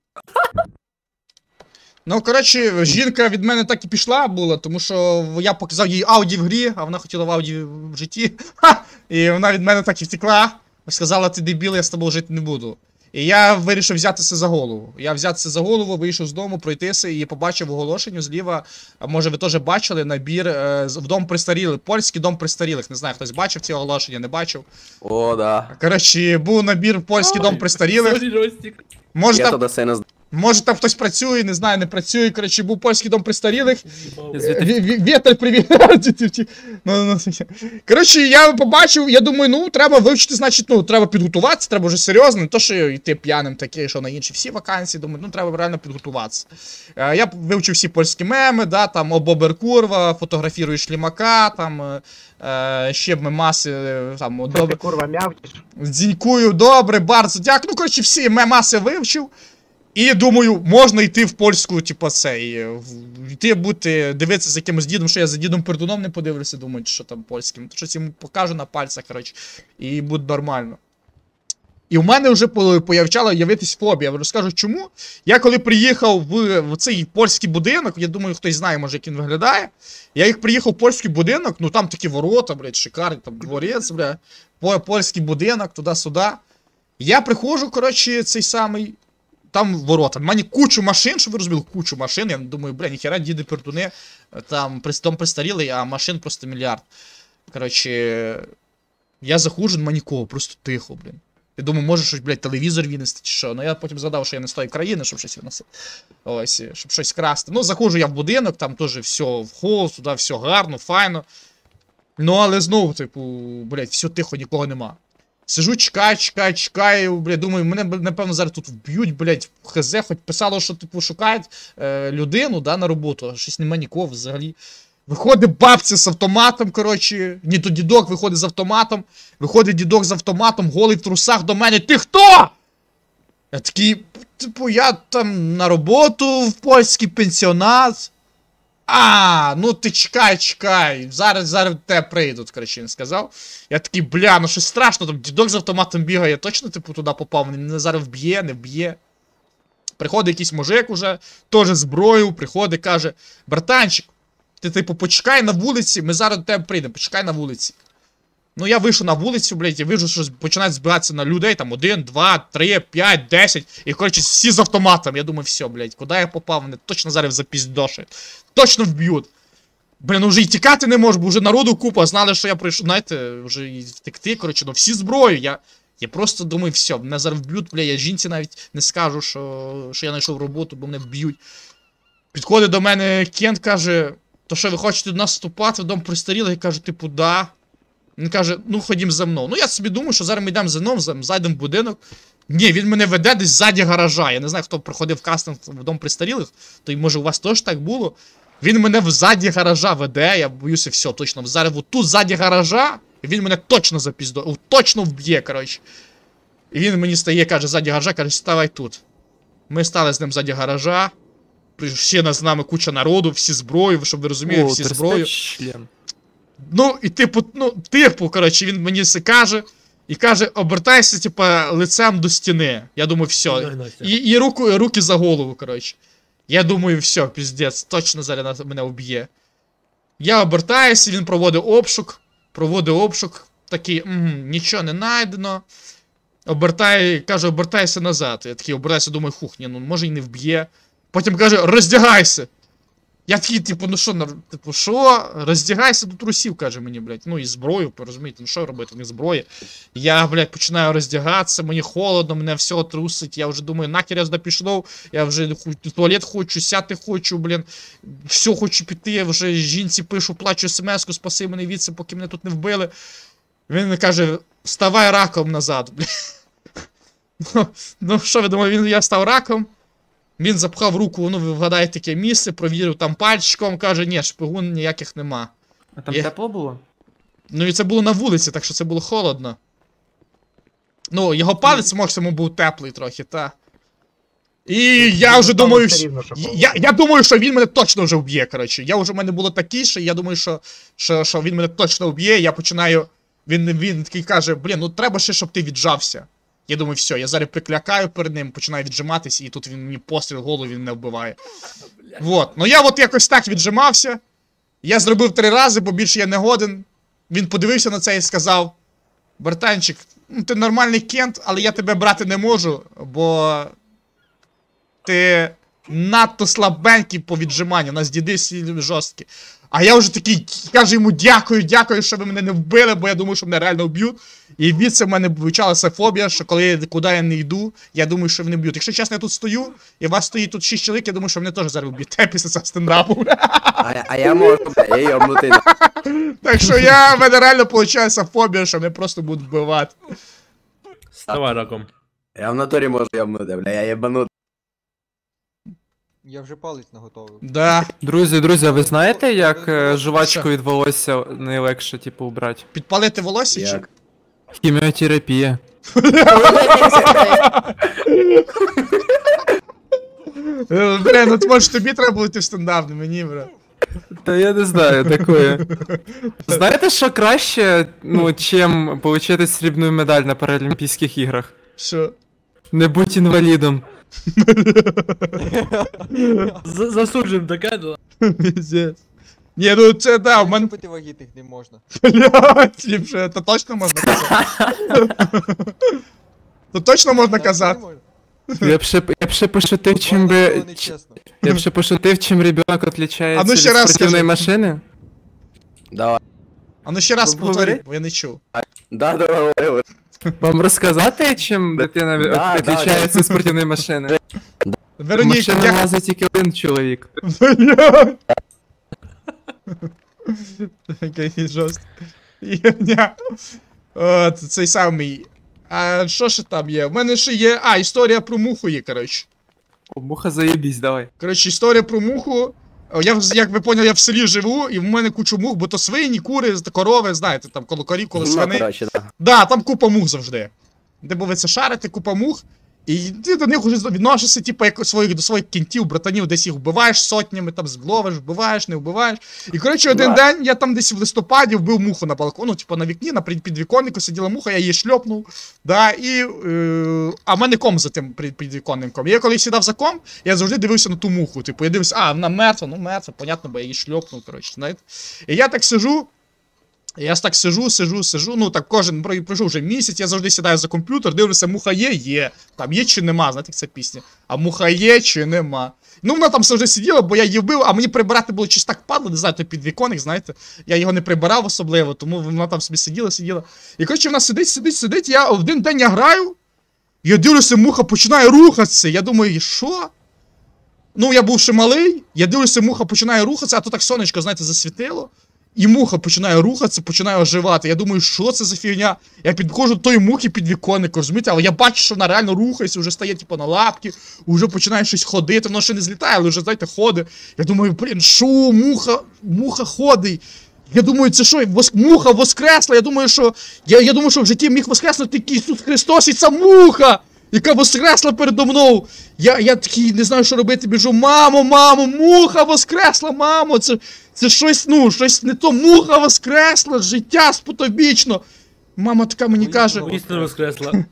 Ну, коротше, жінка від мене так і пішла була, тому що я показав їй Ауді в грі, а вона хотіла в Ауді в житті. Ха! І вона від мене так і втекла. Сказала, ти дебіл, я з тобою жити не буду. І я вирішив взятися за голову. Я взятися за голову, вийшов з дому, пройтися і побачив оголошення зліва. А може ви теж бачили набір е, в дом престарілих, польський дом престарілих. Не знаю, хтось бачив ці оголошення, не бачив.
О, да.
Коротше, був набір в польський дом престарілих. Може
Я
там,
туди сина
може там хтось працює, не знаю, не працює. Коротше, був польський дом престарілих.
Звідти-
Вітер, привіт. Ну, ну, коротше, я побачив, я думаю, ну, треба вивчити, значить, ну, треба підготуватися, треба вже серйозно, не то, що йти п'яним таке, що на інші всі вакансії, думаю, ну, треба реально підготуватися. Е, Я вивчив всі польські меми, да, там, обобер курва, фотографірую шлімака, там, е, е, ще мемаси, е, там, о, добре.
Курва, м'явкіш.
Дзінькую, добре, bardzo дякую, ну, коротше, всі мемаси вивчив. І думаю, можна йти в польську, типу, цей, в- йти бути, дивитися з якимось дідом, що я за дідом Пердуном не подивлюся, думаю, що там польським. То щось йому покажу на пальцях, коротше, і буде нормально. І в мене вже по- появчала явитись фобія. Я розкажу чому. Я коли приїхав в, в цей польський будинок, я думаю, хтось знає, може, як він виглядає. Я їх приїхав в польський будинок, ну там такі ворота, блядь, шикарні, там дворець, блядь, по- польський будинок, туди-сюди. Я приходжу, коротше, цей самий. Там ворота. В мене кучу машин, щоб ви розуміли, кучу машин. Я думаю, бля, ніхера, діди Пердуни, там дом престарілий, а машин просто мільярд. Коротше, я заходжу, нема нікого, просто тихо, блін. Я думаю, може щось, блядь, телевізор винести чи що. Ну я потім згадав, що я не з тої країни, щоб щось виносити. Ось, щоб щось красти. Ну, заходжу я в будинок, там теж все в хол, туди все гарно, файно. Ну, але знову, типу, блядь, все тихо, нікого нема. Сижу, чекаю, чекаю, чекаю, блядь, думаю, мене, напевно, зараз тут вб'ють, блядь, в хз, хоч писало, що, типу, шукають е, людину, да, на роботу, а щось нема нікого взагалі. Виходить бабця з автоматом, коротше, ні, то дідок виходить з автоматом, виходить дідок з автоматом, голий в трусах до мене, ти хто? Я такий, типу, я там на роботу в польський пенсіонат. А, ну ти чекай, чекай, зараз, зараз до тебе прийдуть, коротше, він сказав. Я такий, бля, ну щось страшно, там дідок з автоматом бігає, точно, типу, туди попав, він мене зараз вб'є, не вб'є. Приходить якийсь мужик уже, теж зброю, приходить, каже, братанчик, ти, типу, почекай на вулиці, ми зараз до тебе прийдемо, почекай на вулиці. Ну я вийшов на вулицю, блядь, я вижу, що починають збиратися на людей, там, один, два, три, п'ять, десять, і, коротше, всі з автоматом. Я думаю, все, блядь, куди я попав, мене точно зараз запіздошать. Точно вб'ють. Блін, ну вже і тікати не можу, бо вже народу купа, знали, що я прийшов, знаєте, вже і втекти, коротше, ну всі зброю, я... Я просто думаю, все, мене зараз вб'ють, бля, я жінці навіть не скажу, що, що я знайшов роботу, бо мене вб'ють. Підходить до мене Кент, каже, то що ви хочете до нас вступати в дом престарілих? Я кажу, типу, да. Він каже, ну ходім за мною. Ну я собі думаю, що зараз ми йдемо за мною, зайдемо в будинок. Ні, він мене веде десь ззаді гаража. Я не знаю, хто проходив кастинг в дом престарілих, то й може у вас теж так було. Він мене взаді гаража веде, я боюся, все, точно. Зараз тут ззаді гаража, і він мене точно запіздо, точно вб'є, коротше. І він мені стає, каже, ззаді гаража, каже, ставай тут. Ми стали з ним ззаді гаража. Ще з нами куча народу, всі зброю, щоб ви розуміли, всі зброю.
Член.
Ну, і типу, ну, типу, коротше, він мені все каже. І каже, обертайся, типа, лицем до стіни. Я думаю, все. І, і руку, руки за голову, коротше. Я думаю, все, піздець, точно зараз мене вб'є. Я обертаюся, він проводить обшук. Проводить обшук. Такий, м, нічого не знайдено. Обертає, каже, обертайся назад. Я такий обертаюся, думаю, хух, ні, ну може й не вб'є. Потім каже, роздягайся. Я такий, типу, ну що, типу, що? Роздягайся до трусів, каже мені, блядь. Ну і зброю, розумієте, ну що робити, не зброї. Я, блядь, починаю роздягатися, мені холодно, мене все трусить. Я вже думаю, нахер я сюди пішов, я вже в туалет хочу, сяти хочу, блін. Все хочу піти, я вже жінці пишу, плачу смс-ку, спаси мене від це, поки мене тут не вбили. Він мені каже, вставай раком назад, блядь. Ну, ну що ви думали, він, я став раком. Він запхав руку, ну ви вгадаєте, таке місце, провірив там пальчиком, каже, ні, шпигун ніяких нема.
А там
Є.
тепло було?
Ну і це було на вулиці, так що це було холодно. Ну, його палець максимум був теплий трохи, та. І я вже думаю, я, я думаю, що він мене точно вже вб'є, коротше. Я вже, в мене було такіше, я думаю, що, що, що він мене точно вб'є, я починаю, він, він такий каже, блін, ну треба ще, щоб ти віджався. Я думаю, все, я зараз приклякаю перед ним, починаю віджиматись, і тут він мені постріл в голову, він не вбиває. Вот, ну я от якось так віджимався, я зробив три рази, бо більше я не годен. Він подивився на це і сказав, братанчик, ну, ти нормальний кент, але я тебе брати не можу, бо ти надто слабенький по віджиманню, у нас діди всі жорсткі. А я вже такий, кажу йому дякую, дякую, що ви мене не вбили, бо я думаю, що мене реально вб'ють. І від це в мене почалася фобія, що коли куди я не йду, я думаю, що мене б'ють. Якщо чесно, я тут стою, і вас стоїть тут шість чоловік, я думаю, що мене теж зараз вб'ють після цього стендапу.
А, а я можу, бля, я йобнутий.
Так що я, в мене реально виходить фобія, що мене просто будуть вбивати.
Давай раком.
Я в натурі можу йобнути, бля, я єбанутий.
Я вже палець наготовив.
Да.
Друзі, друзі, а ви знаєте, як е, жувачку від волосся найлегше, типу, убрати?
Підпалити волосся чи?
Як?
Хіміотерапія.
Бля, ну може тобі треба бути в стендап, не мені, бра.
Та я не знаю, такое. Знаєте, що краще, ну, чим отримати срібну медаль на Паралімпійських іграх?
Що?
Не будь інвалідом.
З- Засуджуємо таке, да?
Пиздец. Ні, ну це да, в мене...
Бути вагітних не можна.
Блядь, ліпше, то точно можна казати. То точно можна казати.
Я б ще, я б ще пошутив, чим би...
Не чесно.
Я б ще пошутив, чим ребенок
А
отличається
ну ще
від
раз
спортивної
скажи.
машини.
Давай.
А ну ще раз
Ви
повтори,
говорите?
бо я не чув.
Да, давай, говори.
Вам розказати, чим дитина
Да, да,
відрізняється від спортивної машини?
Вероніка,
Машина
дякую.
лазить тільки один чоловік.
Блядь. Який жорсткий. Євня. От, цей самий. А що ще там є? У мене ще є. А, історія про муху є, коротше.
О, муха заєбісь, давай.
Коротше, історія про муху. О, Я, в- як ви поняли, я в селі живу, і в мене кучу мух, бо то свині, кури, корови, знаєте, там коло корів, коло
Ну,
свини.
коротше, да.
Да, там купа мух завжди. Де бо ви це шарите, купа мух. І ти до них уже відносишся, типу, як своїх, до своїх кінтів, братанів, десь їх вбиваєш сотнями, там зловиш, вбиваєш, не вбиваєш. І коротше, один
Да.
день я там десь в листопаді вбив муху на балкону, типу на вікні, на під- підвіконнику сиділа муха, я її шльопнув. Да, і, е, а в мене ком за тим під- підвіконником. І я коли сідав за ком, я завжди дивився на ту муху. Типу, я дивився, а, вона мертва, ну мертва, понятно, бо я її шльопнув, коротше, знаєте. І я так сижу. Я так сижу, сижу, сижу, ну так кожен про- пройшов вже місяць, я завжди сідаю за комп'ютер, дивлюся, муха є, є. Там є чи нема, знаєте, як ця пісня. А муха є чи нема. Ну вона там завжди сиділа, бо я її вбив, а мені прибирати було щось так падло, не знаю, той підвіконник, знаєте. Я його не прибирав особливо, тому вона там собі сиділа, сиділа. І коротше, вона сидить, сидить, сидить, я один день я граю, я дивлюся, муха починає рухатися. Я думаю, що? Ну, я був ще малий, я дивлюся, муха починає рухатися, а то так сонечко, знаєте, засвітило. І муха починає рухатися, починає оживати. Я думаю, що це за фігня? Я підходжу до тої мухи під віконник, розумієте? Але я бачу, що вона реально рухається, вже стає, типу, на лапки, вже починає щось ходити, воно ще не злітає, але вже, знаєте, ходить. Я думаю, блін, що, муха, муха ходить. Я думаю, це що, вос... муха воскресла? Я думаю, що. Я, я думаю, що в житті міг воскреснути тільки Ісус Христос, і ця муха, яка воскресла передо мною. Я, я такий не знаю, що робити, біжу. Мамо, мамо, муха воскресла, мамо, це. Це щось, ну, щось не то, муха воскресла, життя спотовічно. Мама така мені каже.
Істина воскресла.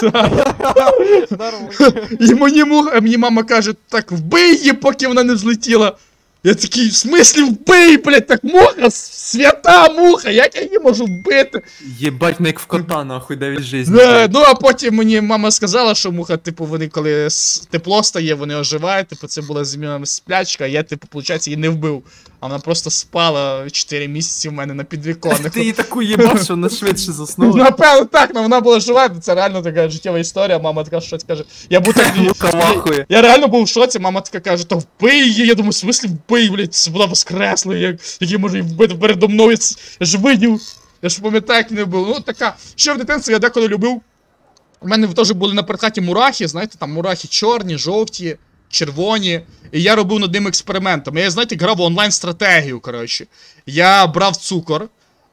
І мені муха, мені мама каже, так вбий її, поки вона не взлетіла. Я такий, в смислі вбий, блядь, так муха, свята муха, як я її можу вбити?
Єбать, не як в кота, нахуй, де від жизни.
Не, ну а потім мені мама сказала, що муха, типу, вони коли с- тепло стає, вони оживають, типу, це була зміна сплячка, а я, типу, виходить, її не вбив. А вона просто спала чотири місяці в мене на підвіконнику.
Ти її таку їбав, що вона швидше заснула.
Напевно, так, але вона була жива, це реально така життєва історія, мама така щось каже. Я був так.
Муха вахує.
Я реально був в шоці, мама така каже, то вбий її, я думаю, в смислі вбий, блядь, це вона воскресла, як, як я можу її вбити передо мною, я ж видів, я ж пам'ятаю, як не був. Ну така, ще в дитинстві я деколи любив, у мене теж були на передхаті мурахи, знаєте, там мурахи чорні, жовті, червоні, і я робив над ними експериментами. Я, знаєте, грав в онлайн-стратегію, коротше. Я брав цукор,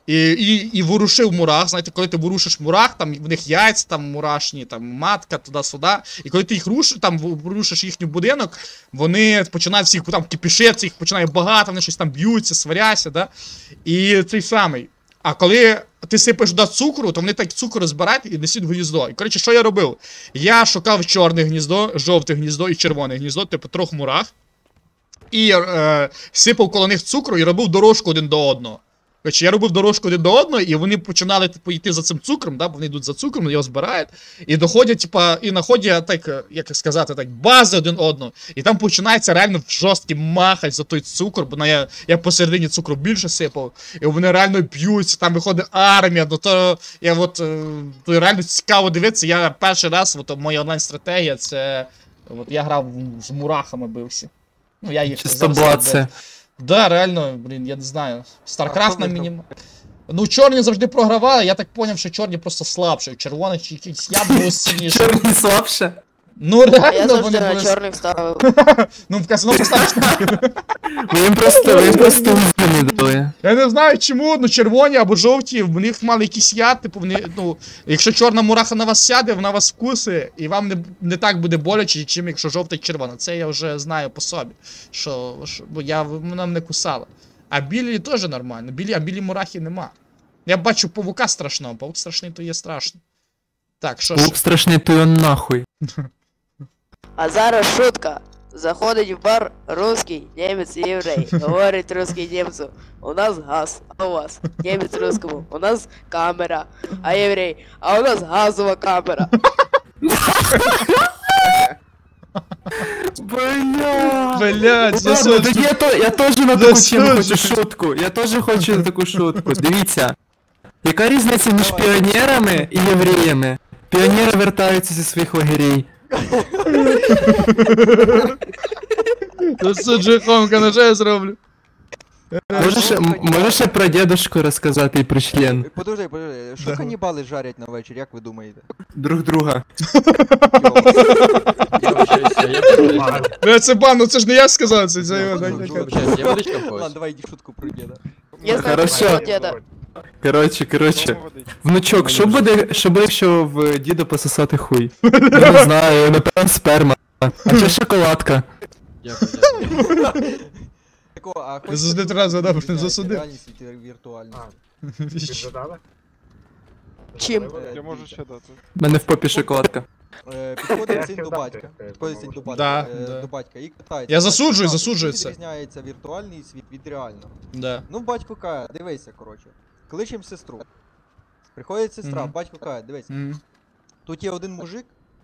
І, і, і ворушив мурах. Знаєте, коли ти ворушиш мурах, там в них яйця, там мурашні, там матка, туди-сюди. І коли ти їх рушиш, там ворушиш їхній будинок, вони починають всіх там кипішитися, їх починає багато, вони щось там б'ються, сваряться, да? І цей самий. А коли ти сипеш до цукру, то вони так цукор збирають і несуть в гніздо. І, коротше, що я робив? Я шукав чорне гніздо, жовте гніздо і червоне гніздо, типу трьох мурах. І е, сипав коло них цукру і робив дорожку один до одного. Коротше, я робив дорожку один до одного, і вони починали типу, йти за цим цукром, да? Бо вони йдуть за цукром, його збирають. І доходять, типа, і знаходять, так, як сказати, так, бази один одного. І там починається реально жорсткий махать за той цукор, бо я, я посередині цукру більше сипав. І вони реально б'ються, там виходить армія, ну то я от, то реально цікаво дивитися. Я перший раз, от моя онлайн-стратегія, це, от я грав з мурахами бився. Ну, я їх
Чисто блатце.
Да, реально, блін, я не знаю. Старкрафт на мінімум. Ну, чорні завжди програвали, я так поняв, що чорні просто слабші. Червоні чи якісь я був сильніше.
Чорні слабше?
Ну, реально,
Я
вони
завжди на
були...
чорних ставив.
Ну, в казино поставиш.
Ви їм просто, ви їм просто не дали.
Я не знаю чому, ну червоні або жовті, в них мали якийсь яд, типу вони, ну, якщо чорна мураха на вас сяде, вона вас вкусить, і вам не, не так буде боляче, чим якщо жовта і червона. Це я вже знаю по собі, що, що бо я, вона мене кусала. А білі теж нормально, білі, а білі мурахи нема. Я бачу павука страшного, павук страшний, то є страшно. Так, що ж.
Паук страшний, то його нахуй.
А зараз шутка. Заходить в бар русский, немець і єврей. Говорить русский немцу, у нас газ, а у вас? Немець русскому, у нас камера. А єврей, а у нас газова камера.
Бля.
Блядь,
Ладно,
засуджу.
так я, то, я теж на таку тему хочу
Засуджу.
шутку. Я теж хочу на таку шутку. Дивіться. Яка різниця між піонерами і євреями? Піонери вертаються зі своїх лагерей.
Засуджую, Хомка, на що я зроблю?
Можеш, м- можеш ще про дедушку розказати і про член?
Подожди, подожди, що
Да.
канібали жарять на вечір, як ви думаєте?
Друг друга.
Бля, це бан, ну це ж не я сказав, це це його.
Ладно, давай іди шутку про деда.
Я знаю
Хорошо.
про деда.
Коротше, коротше. Внучок, що буде, що буде, якщо в діда пососати хуй? Я не знаю, напевно сперма. А чи шоколадка?
Такого, а
Я завжди треба задав,
хочеш
засудив.
реальність і віртуальність?
Чим?
Я можу ще дати.
У мене в попі шоколадка.
Е, Підходить син до батька. Підходить син до батька.
Да,
е,
да.
До батька і питається.
Я засуджую,
«Батько,
засуджую
чим
це».
відрізняється віртуальний світ від реального?
Да.
Ну, батько каже, дивися, коротше. Кличем сестру. Приходить сестра,
Мгм.
батько каже, дивись,
Мгм.
тут є один мужик.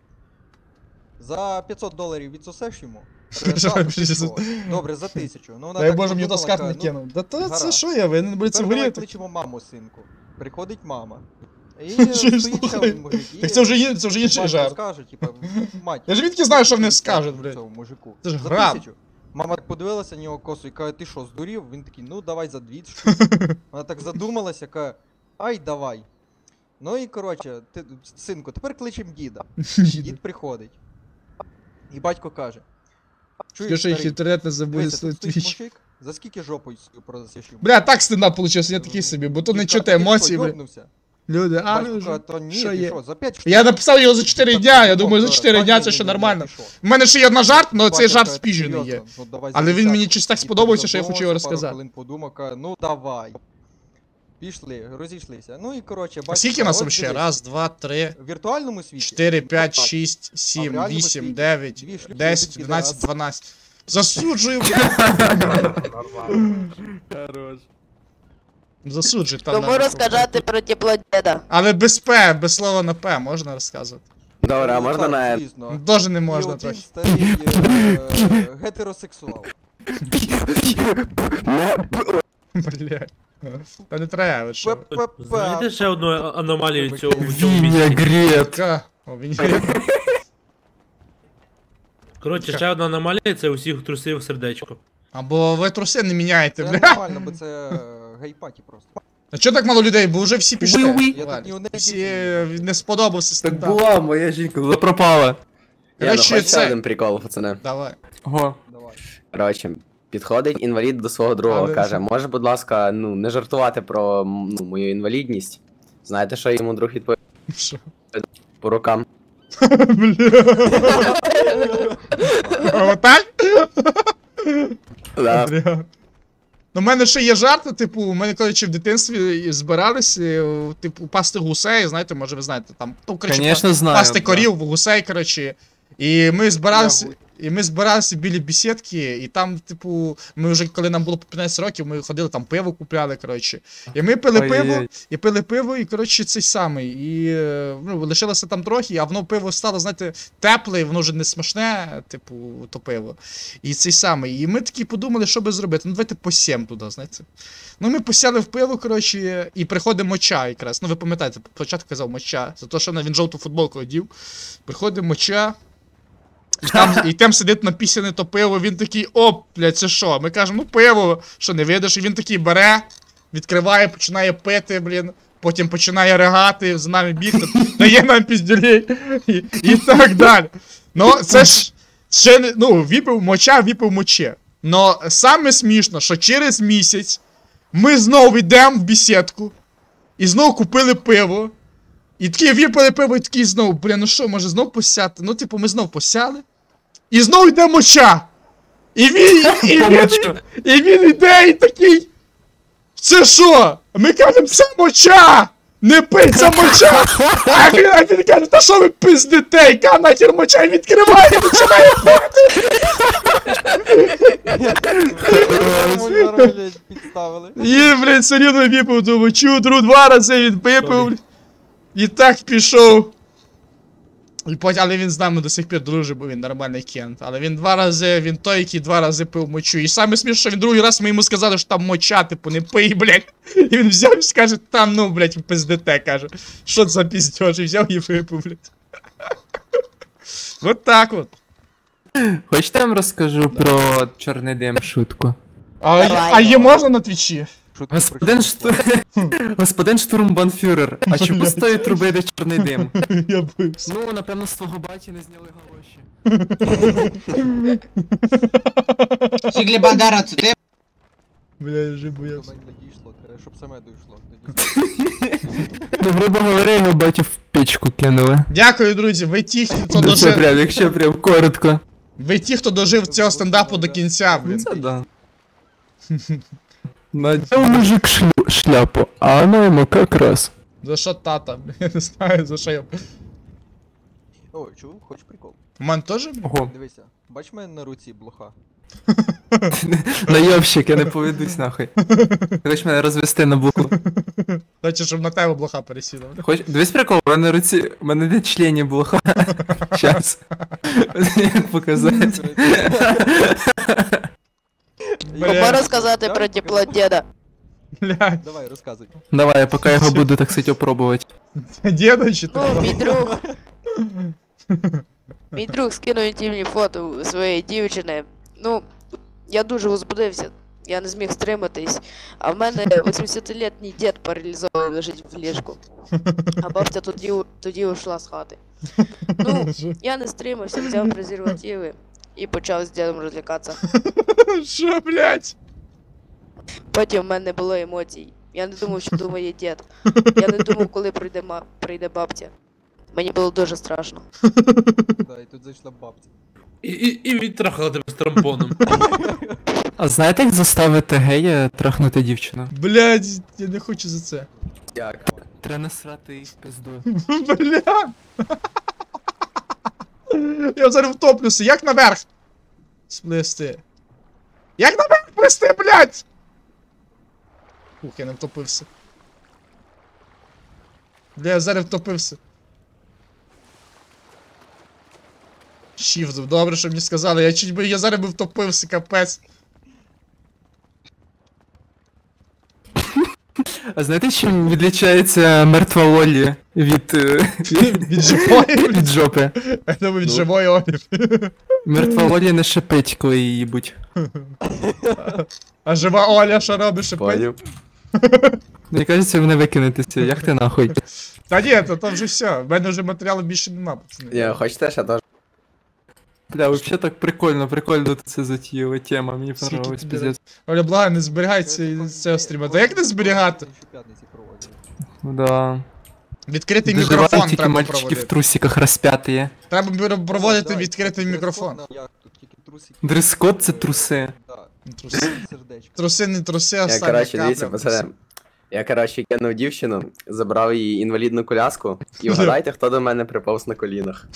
За п'ятсот доларів відсосеш йому.
Що
Е, так,
ви пиздите?
Добре, за тисячу. Ну, вона
Дай
так
Боже, мені то
подумала,
скарб
каже,
не
ну,
кинув. Да то це
гаразд.
що я, ви не будете
Тепер давай
горіти.
кличемо маму, синку. Приходить мама. І
Що
стоїть
ж
ще
слухай?
один мужик. і
Так це вже є- це вже інший
батько
жарт.
скаже, типа, мать.
Я ж відки знаю, що вони
скільки
скажуть, блядь.
цьому мужику?
Це ж
За
граб.
тисячу. Мама подивилася на нього косо і каже, ти що, здурів? Він такий, ну давай за дві. що?» Вона так задумалася, каже, ай, давай. Ну і коротше, ти, синку, тепер кличем діда. Дід приходить. І батько каже.
Скажи,
«Чуєш,
що їх
старий,
інтернет не забуде
дивися,
свій
тут стоїть
твіч.
мужик, за скільки жопою свою продасиш йому?»
Бля, так стендап получився, я такий собі, бо то не
Дід
чути
каже, «Ти що,
емоції, бля.
йобнувся?»
Люди, а
Батько
ну
каже,
ж.
«Та ні,
Що
ти
є?
що, за п'ять штук?»
Я написав його за чотири
Так,
дня, я
ну,
думаю, за
е,
чотири
та
дня
ні,
це
ні,
ще
ні,
нормально.
ти що?
У мене ще є одна жарт, але цей
Батько
жарт
каже,
спіжений є.
«Серйозно? Ну, давай
Але
за
він
десятку».
мені щось так
Дід
сподобався, що я хочу його
задумався, пару
розказати.
хвилин подумав, каже, ну давай. Пішли, розійшлися. Ну і коротше, бачите.
Скільки нас
от
вообще?
дивись,
Раз, два, три,
В віртуальному світі.
чотири, п'ять,
так.
шість,
А в
сім,
реальному
вісім,
світі
дев'ять,
дві шлюхи,
десять,
один
одинадцять,
підарас.
дванадцять. Засуджую,
Хорош.
засуджую там.
Кому
навіть.
розказати про тепло деда?
Але без П, без слова на П можна розказувати.
Добре, а
Ну,
можна
так,
на Р?
звісно.
Дуже не
І
можна
один
трохи.
старий е, гетеросексуал.
Блядь. Та не треба, ви що.
П-п-п.
Знаєте ще одну аномалію в цьому в цьому
Віня
місці?
Грет.
Яка? О, він є.
Коротше, ще одна аномалія це усіх трусив сердечко.
Або ви труси не міняєте,
Це
бля.
нормально, бо це е, гей-паті просто.
А чого так мало людей? Бо вже всі пішли.
Уй-уй.
Я
Валь.
тут ні одне
Всі
дівчина.
не сподобався
Так
стендап.
була моя жінка, вона пропала.
Я ну
Коротше,
хочете
це-
один прикол, пацани.
Давай.
Ого.
Давай.
Коротше, Підходить інвалід до свого другого,
Але-
каже, може, будь ласка, ну, не жартувати про м, ну, мою інвалідність. Знаєте, що йому друг відповів?
Що?
По рукам.
Бля. Отак?
Да.
Бля. Ну, в мене ще є жарт, типу, у мене, коротше, в дитинстві збиралися, е, типу, пасти гусей, знаєте, може ви знаєте, там, ну, коротше,
Конечно,
па-
знаю,
пасти
да.
корів, гусей, коротше. І ми збиралися, і ми збиралися біля бесідки, і там, типу, ми вже, коли нам було по п'ятнадцять років, ми ходили, там пиво купляли, коротше. І ми пили пиво,
Ой-ой-ой.
і пили пиво, і, коротше, цей самий. І, е, ну, лишилося там трохи, а воно пиво стало, знаєте, тепле, воно вже не смачне, типу, то пиво. І цей самий. І ми такі подумали, що би зробити. Ну, давайте посім туди, знаєте. Ну, ми посяли в пиво, коротше, і приходить моча якраз. Ну, ви пам'ятаєте, спочатку казав моча. За те, що він жовту футболку одів. Приходить моча. І там, і там сидить написане то пиво, він такий, оп, блядь, це що? Ми кажемо, ну пиво, що не видиш? І він такий бере, відкриває, починає пити, блін, потім починає ригати, за нами бігти, дає нам піздюлей, і, і так далі. Ну, це ж ще не, ну, випив моча, випив моче. Но саме смішно, що через місяць ми знову йдемо в бесідку, і знову купили пиво, і такі випили пиво, і такі знову, бля, ну що, може знов посяти? Ну, типу, ми знов посяли. І знову йде моча. І він, і, і, він, і він йде і такий. Це що? Ми кажемо, це моча! Не пий, це моча! А він, а він каже, та що ви пиздите? Яка нахер моча? І відкриває, і починає пити!
Підставили.
І, блядь, все рівно випив ту мочу, друг два рази він випив. блядь. І так пішов. І потім, але він з нами до сих пір дружить, бо він нормальний кент. Але він два рази, він той, який два рази пив мочу. І саме смішно, що він другий раз ми йому сказали, що там моча, типу, не пий, блядь. І він взяв і скаже, там, ну, блядь, пиздите, каже. Що це за піздьош? І взяв і випив, блядь. Вот так от.
Хочете я вам розкажу про чорний дим шутку?
А, а її можна на твічі?
Господин шту... Господин штурмбанфюрер, а чому з тої труби йде чорний дим?
Я боюсь.
Ну, напевно, з твого баті не зняли гроші.
Сіглі Бандера, це ти?
Бля, я вже боявся.
До мене не дійшло, треба, щоб саме дійшло.
Ну, грубо говоря, його батю в печку кинули.
Дякую, друзі, ви ті, хто
Ну, це
дожив.
прям, якщо прям коротко.
Ви ті, хто дожив цього стендапу до кінця, блін.
Це да. Надел мужик шлю- шляпу, а она ему как раз.
За що тата? блін, Я не знаю, за що я.
Ой, чув, хочеш прикол?
У мене теж? блін?
Ого.
Дивися, бач мене на руці блоха.
Найобщик, я не поведусь нахуй. Хочеш мене розвести на буку.
Значить, щоб на тебе блоха пересіла.
Хоч... Дивись прикол, у мене на руці, у мене де члені блоха. Щас. Як показати.
Можна розказати про тепло діда?
Блядь,
Давай, розказуй.
Давай, я поки його буду, так сказати, опробувати.
діда чи ти?
Ну, мій друг. Мій друг скинув інтимні фото своєї дівчини. Ну, я дуже возбудився. Я не зміг стриматись. А в мене восьмидесятилітній дід паралізований лежить в ліжку. А бабця тоді, тоді ушла з хати. Ну, я не стримався, взяв презервативи і почав з дідом розлякатися.
Що, блядь?
Потім в мене не було емоцій. Я не думав, що думає дід. Я не думав, коли прийде, ма... прийде бабця. Мені було дуже страшно.
Да, і тут зайшла бабця.
І, і, і відтрахала тебе з трампоном.
А знаєте, як заставити гея трахнути дівчину?
Блядь, я не хочу за це.
Як?
Треба насрати їй в пизду.
Бля. Я зараз втоплюся. Як наверх? Сплести. Як наверх плести, блядь? Ух, я не втопився. Бля, я зараз втопився. Shift, добре, що мені сказали. Я чуть би, я зараз би втопився, капець.
А знаєте, чим відлічається мертва Олі від... е,
Від живої?
від жопи?
Я думаю, від живої Олі.
Мертва Олі не шипить, коли її їбуть.
А жива Оля що робить, шипить?
Поняв.
Мені кажеться, ви не викинетеся, як ти нахуй?
Та ні, то, то вже все. В мене вже матеріалу більше нема, пацани.
Ні, хочете ще теж?
Бля, вообще так прикольно, прикольно це затіяла тема, мені понравилось,
тобі
пиздец.
Оля, благо, не зберігайте з цього стріма. Та як не зберігати?
Да.
Відкритий
Доживають
мікрофон
тільки
треба
мальчики в
проводити.
трусиках розп'ятые.
Треба б- проводити відкритий мікрофон.
Дрес-код це труси.
Труси. Труси, не труси,
Я,
остання
коротше, дивіться,
капля.
пацани. Я, коротше, кинув дівчину, забрав її інвалідну коляску, і вгадайте, хто до мене приповз на колінах.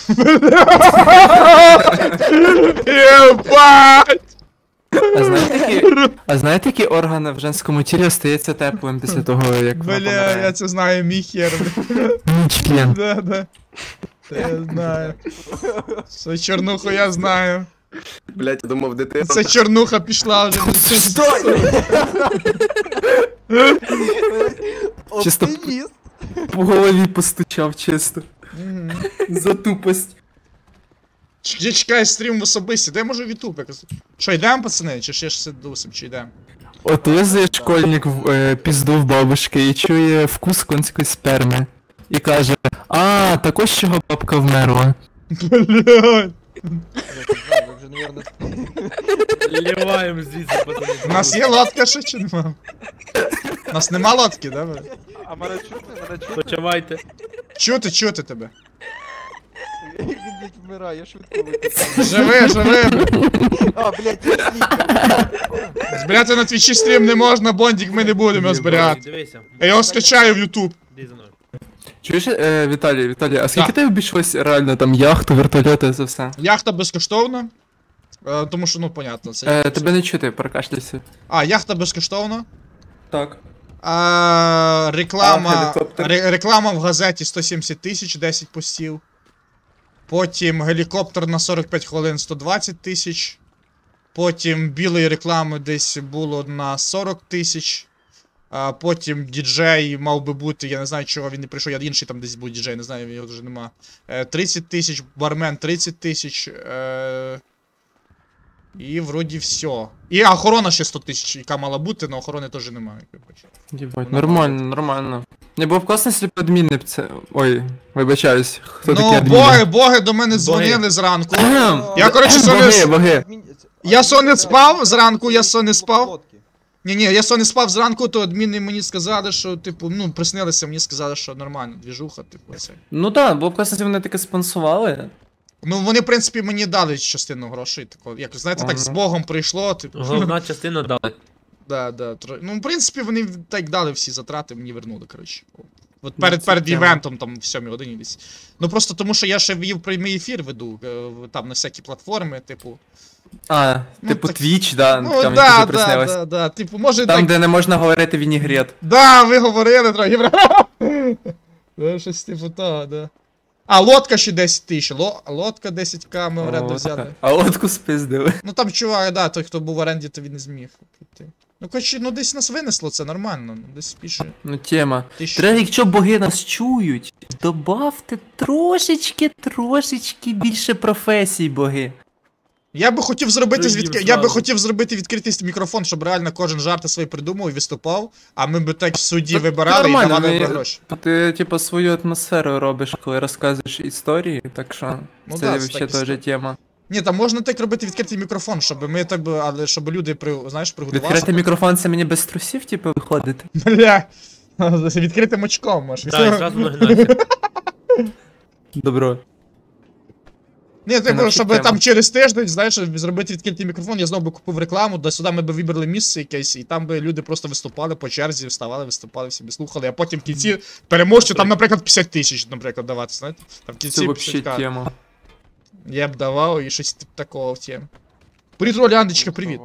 Єбать!
А знаєте, які, а знаєте, які органи в женському тілі остається теплим після того, як вона
Бля,
помирає?
я це знаю, мій хер.
Мій член.
Да, да. Я знаю. Це чорнуху я знаю.
Блять, я думав, дитина.
Це чорнуха пішла вже.
Чисто по голові постучав, чисто. За тупость.
Я чекаю стрім в особисті, де я можу в ютуб якось. Що, йдемо, пацани, чи ще ж сидусим, чи йдемо?
От лизає школьник в е, пізду в бабушки і чує вкус конської сперми. І каже: а, так ось чого бабка вмерла.
Блядь.
Ливаємо звідси, пацани.
У нас є лодка ще чи нема? У нас нема лодки, да? ви?
А мене чути, мене чути.
Почавайте.
Чути, чути тебе.
Він блядь, вмирає, швидко викидаю.
Живи, живи. бля.
А, блядь, я сліпер.
Збирати на твічі стрім не можна, Бондік, ми не будемо його збирати.
Дивися.
Я його скачаю в ютуб.
Іди за мною.
Чуєш, е, Віталій, Віталій, а скільки
Так.
тебе обійшлось реально там яхту, вертольоти, це все?
Яхта безкоштовна. Е, Тому що, ну, понятно, це.
Е, тебе не чути, прокашляйся.
А, яхта безкоштовна.
Так.
А, реклама,
А, гелікоптер?
ре- реклама в газеті сто сімдесят тисяч, десять постів. Потім гелікоптер на сорок п'ять хвилин сто двадцять тисяч. Потім білої реклами десь було на сорок тисяч. А потім діджей мав би бути, я не знаю, чого він не прийшов, я інший там десь був діджей, не знаю, його вже нема. Е, тридцять тисяч, бармен тридцять тисяч. Е, і вроді все. І охорона ще сто тисяч, яка мала бути, але охорони теж немає. як ви бачите.
Єбать, нормально, нормально. Не було б класно, якщо б адміни б це. Ой, вибачаюсь, хто такі
Ну,
адміни?
боги, боги до мене дзвонили зранку. Я, коротше,
Боги,
сон
боги.
Я сон не спав зранку, я сон не спав. Ні, ні, я сон не спав зранку, то адміни мені сказали, що, типу, ну, приснилися, мені сказали, що нормально, двіжуха, типу, це.
Ну так, було б класно, якщо вони таке спонсували.
Ну, вони, в принципі, мені дали частину грошей, тако, як, знаєте, так з Богом прийшло, типу.
Головна частина дали.
Да, да. тро- Ну, в принципі, вони так дали всі затрати, мені вернули, коротше. От
Ну,
перед,
це
перед
тема.
івентом, там, в сьомій годині десь. Ну, просто тому, що я ще вів прямий ефір веду, е, в- там, на всякі платформи, типу.
А,
Ну,
типу
так-
Twitch, да,
Ну,
там
да,
якось
да,
приснилось.
да, да, типу, може
Там,
так...
де не можна говорити вінігрет.
Да, ви говорили трохи, бра. Да, щось типу того, да. А, лодка ще десять тисяч, Ло... лодка десять к ми в оренду
Лодка.
взяли.
А лодку спиздили.
Ну там чувак, да, той, хто був в оренді, то він не зміг піти. Ну, коротше, ну десь нас винесло, це нормально, ну десь більше.
Ну, тема.
Ти що?
Треба, якщо боги нас чують, добавте трошечки, трошечки більше професій, боги.
Я би хотів зробити
Тоді
звідки. Я
зразу.
би хотів зробити відкритий мікрофон, щоб реально кожен жарти свої придумав і виступав, а ми б так в суді
Так
вибирали і
нормально,
давали
ми-
б гроші.
Ти, типу, свою атмосферу робиш, коли розказуєш історії, так що
Ну
це
да, це
взагалі
так
теж
історія.
тема.
Ні, там можна так робити відкритий мікрофон, щоб ми так би, але щоб люди при, знаєш, приготувалися.
Відкрити мікрофон, це мені без трусів, типу, виходити.
Бля. Відкритим очком, може.
Так, і зразу нагинайся.
Добро.
Ні,
Це
типу,
наша
щоб
тема.
там через тиждень, знаєш, зробити відкритий мікрофон, я знову би купив рекламу, до сюди ми б вибрали місце якесь, і там би люди просто виступали по черзі, вставали, виступали, всі би слухали, а потім в кінці переможцю там, наприклад, п'ятдесят тисяч, наприклад, давати, знаєте? Там в
Це
кінці
взагалі
п'ятдесят к.
тема.
Я б давав і щось типу такого в тему. Привіт, Роландочка, привіт.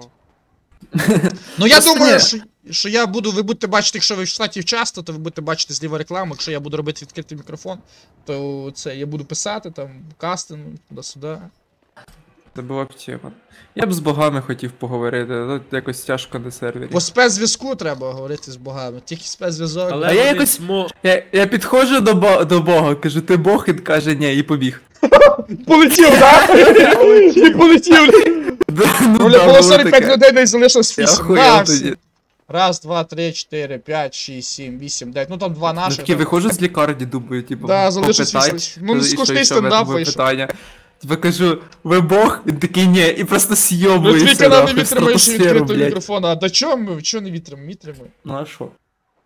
Ну я
Просто
думаю,
ні.
що, що я буду, ви будете бачити, якщо ви в штаті часто, то ви будете бачити зліва рекламу, якщо я буду робити відкритий мікрофон, то це я буду писати там кастинг, туди-сюди.
Це була б тема. Я б з богами хотів поговорити, тут якось тяжко на сервері.
По спецзв'язку треба говорити з богами, тільки спецзв'язок.
Але
А я
вони
якось-
смо-
Я, я підходжу до, бо, до Бога, кажу, ти Бог, він каже, ні, і побіг.
Полетів, так? І полетів.
Да, ну,
Було
да, було
сорок п'ять
таке.
людей, десь залишилось
Я
вісім.
охуєв
Да,
тоді.
всі. Раз, два, три, чотири, п'ять, шість, сім, вісім, дев'ять. Ну там два
Ну,
наших.
таки виходжу з лікарні, думаю, типу,
Да, залишилось
попитать,
вісім. Ну,
і що,
скучний
і що, в мене
стендап
було
вийшов.
питання. Типа кажу, ви Бог? Він такий ні, і просто
Ну
сйобується.
твій канал не
нахуй, в
витримаєш
стратосферу,
відкритого
блядь.
мікрофона. А до чого ми? Чого не витримаємо? Витримаємо.
Ну а що?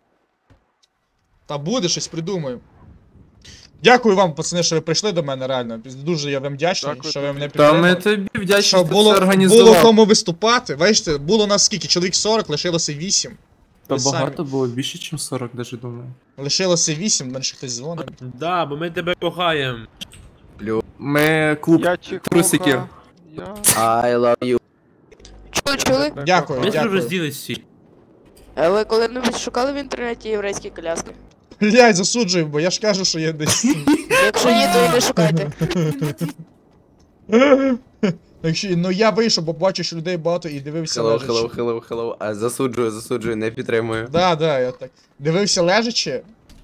Та буде, щось придумаю. Дякую вам, пацани, що ви прийшли до мене, реально. Дуже я вам вдячний, що ви мене
Та ми
підтримали.
тобі вдячні,
Що
що ти
було,
це
було
організував.
кому виступати. Бачите, було нас скільки? Чоловік сорок, лишилося вісім.
Та
Ви самі.
багато було, більше, ніж сорок, даже думаю.
Лишилося вісім, мене ще хтось дзвонить.
Да, бо ми тебе кохаємо.
Ми клуб трусиків.
I love you.
Чули, чули?
Дякую,
Ми
дякую.
розділись всі.
А ви коли-небудь шукали в інтернеті єврейські коляски?
Блядь, засуджую, бо я ж кажу, що я десь.
Якщо ні, то і не шукайте.
Якщо, ну я вийшов, бо бачу, що людей багато і дивився
Hello,
лежачи.
hello, hello, hello. А, засуджую, засуджую, не підтримую.
Да, да, я так. Дивився лежачи.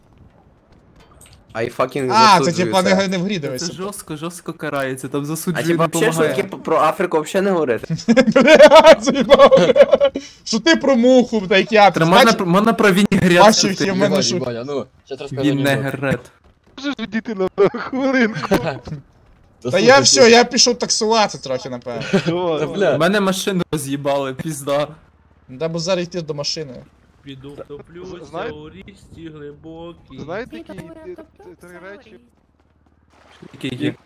I fucking
А, це
засуджую
типа
це.
не, не в грі
Це
дивився.
жорстко, жорстко карається, там
А
засуджують,
типа
не
взагалі що
помагає.
таке про Африку взагалі не говорити?
Блядь, заїбав. Що ти про муху, та як я.
Треба можна,
Бачив-
можна про вінігрет.
Бачив,
сказати.
є в мене що.
ну, щас розкажу
Вінегрет.
Можеш відійти на хвилинку?
Та я все, я пішов таксувати трохи, напевно.
У мене машину роз'їбали, пізда.
Да, бо зараз йти до машини.
Піду втоплюся
Знає-
у річці глибокій.
Знаєте, які т- т- три речі?
Який є?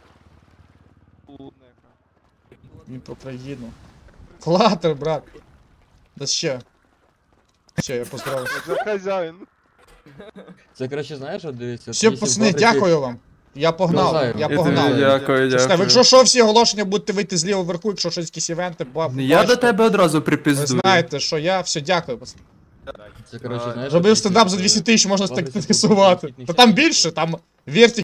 Він про країну. Клатер, брат. Да ще. Все, я поздравив.
Це хазяїн.
Це, коротше, знаєш, от дивіться.
Все, пацани, дякую вам. Я погнав,
Знаю.
я
І тобі
погнав.
Дякую,
Чисто,
дякую.
якщо що, всі оголошення будете вийти зліво вверху, якщо щось якісь івенти, баб.
Я до тебе одразу
Ви
припиздую.
знаєте, що я все, дякую, пацани.
Це, коротше, знаєш,
Зробив
от
стендап за
дивіться,
двісті тисяч, можна так
Ладно, це
скасувати.
був
Та там більше, там Вертик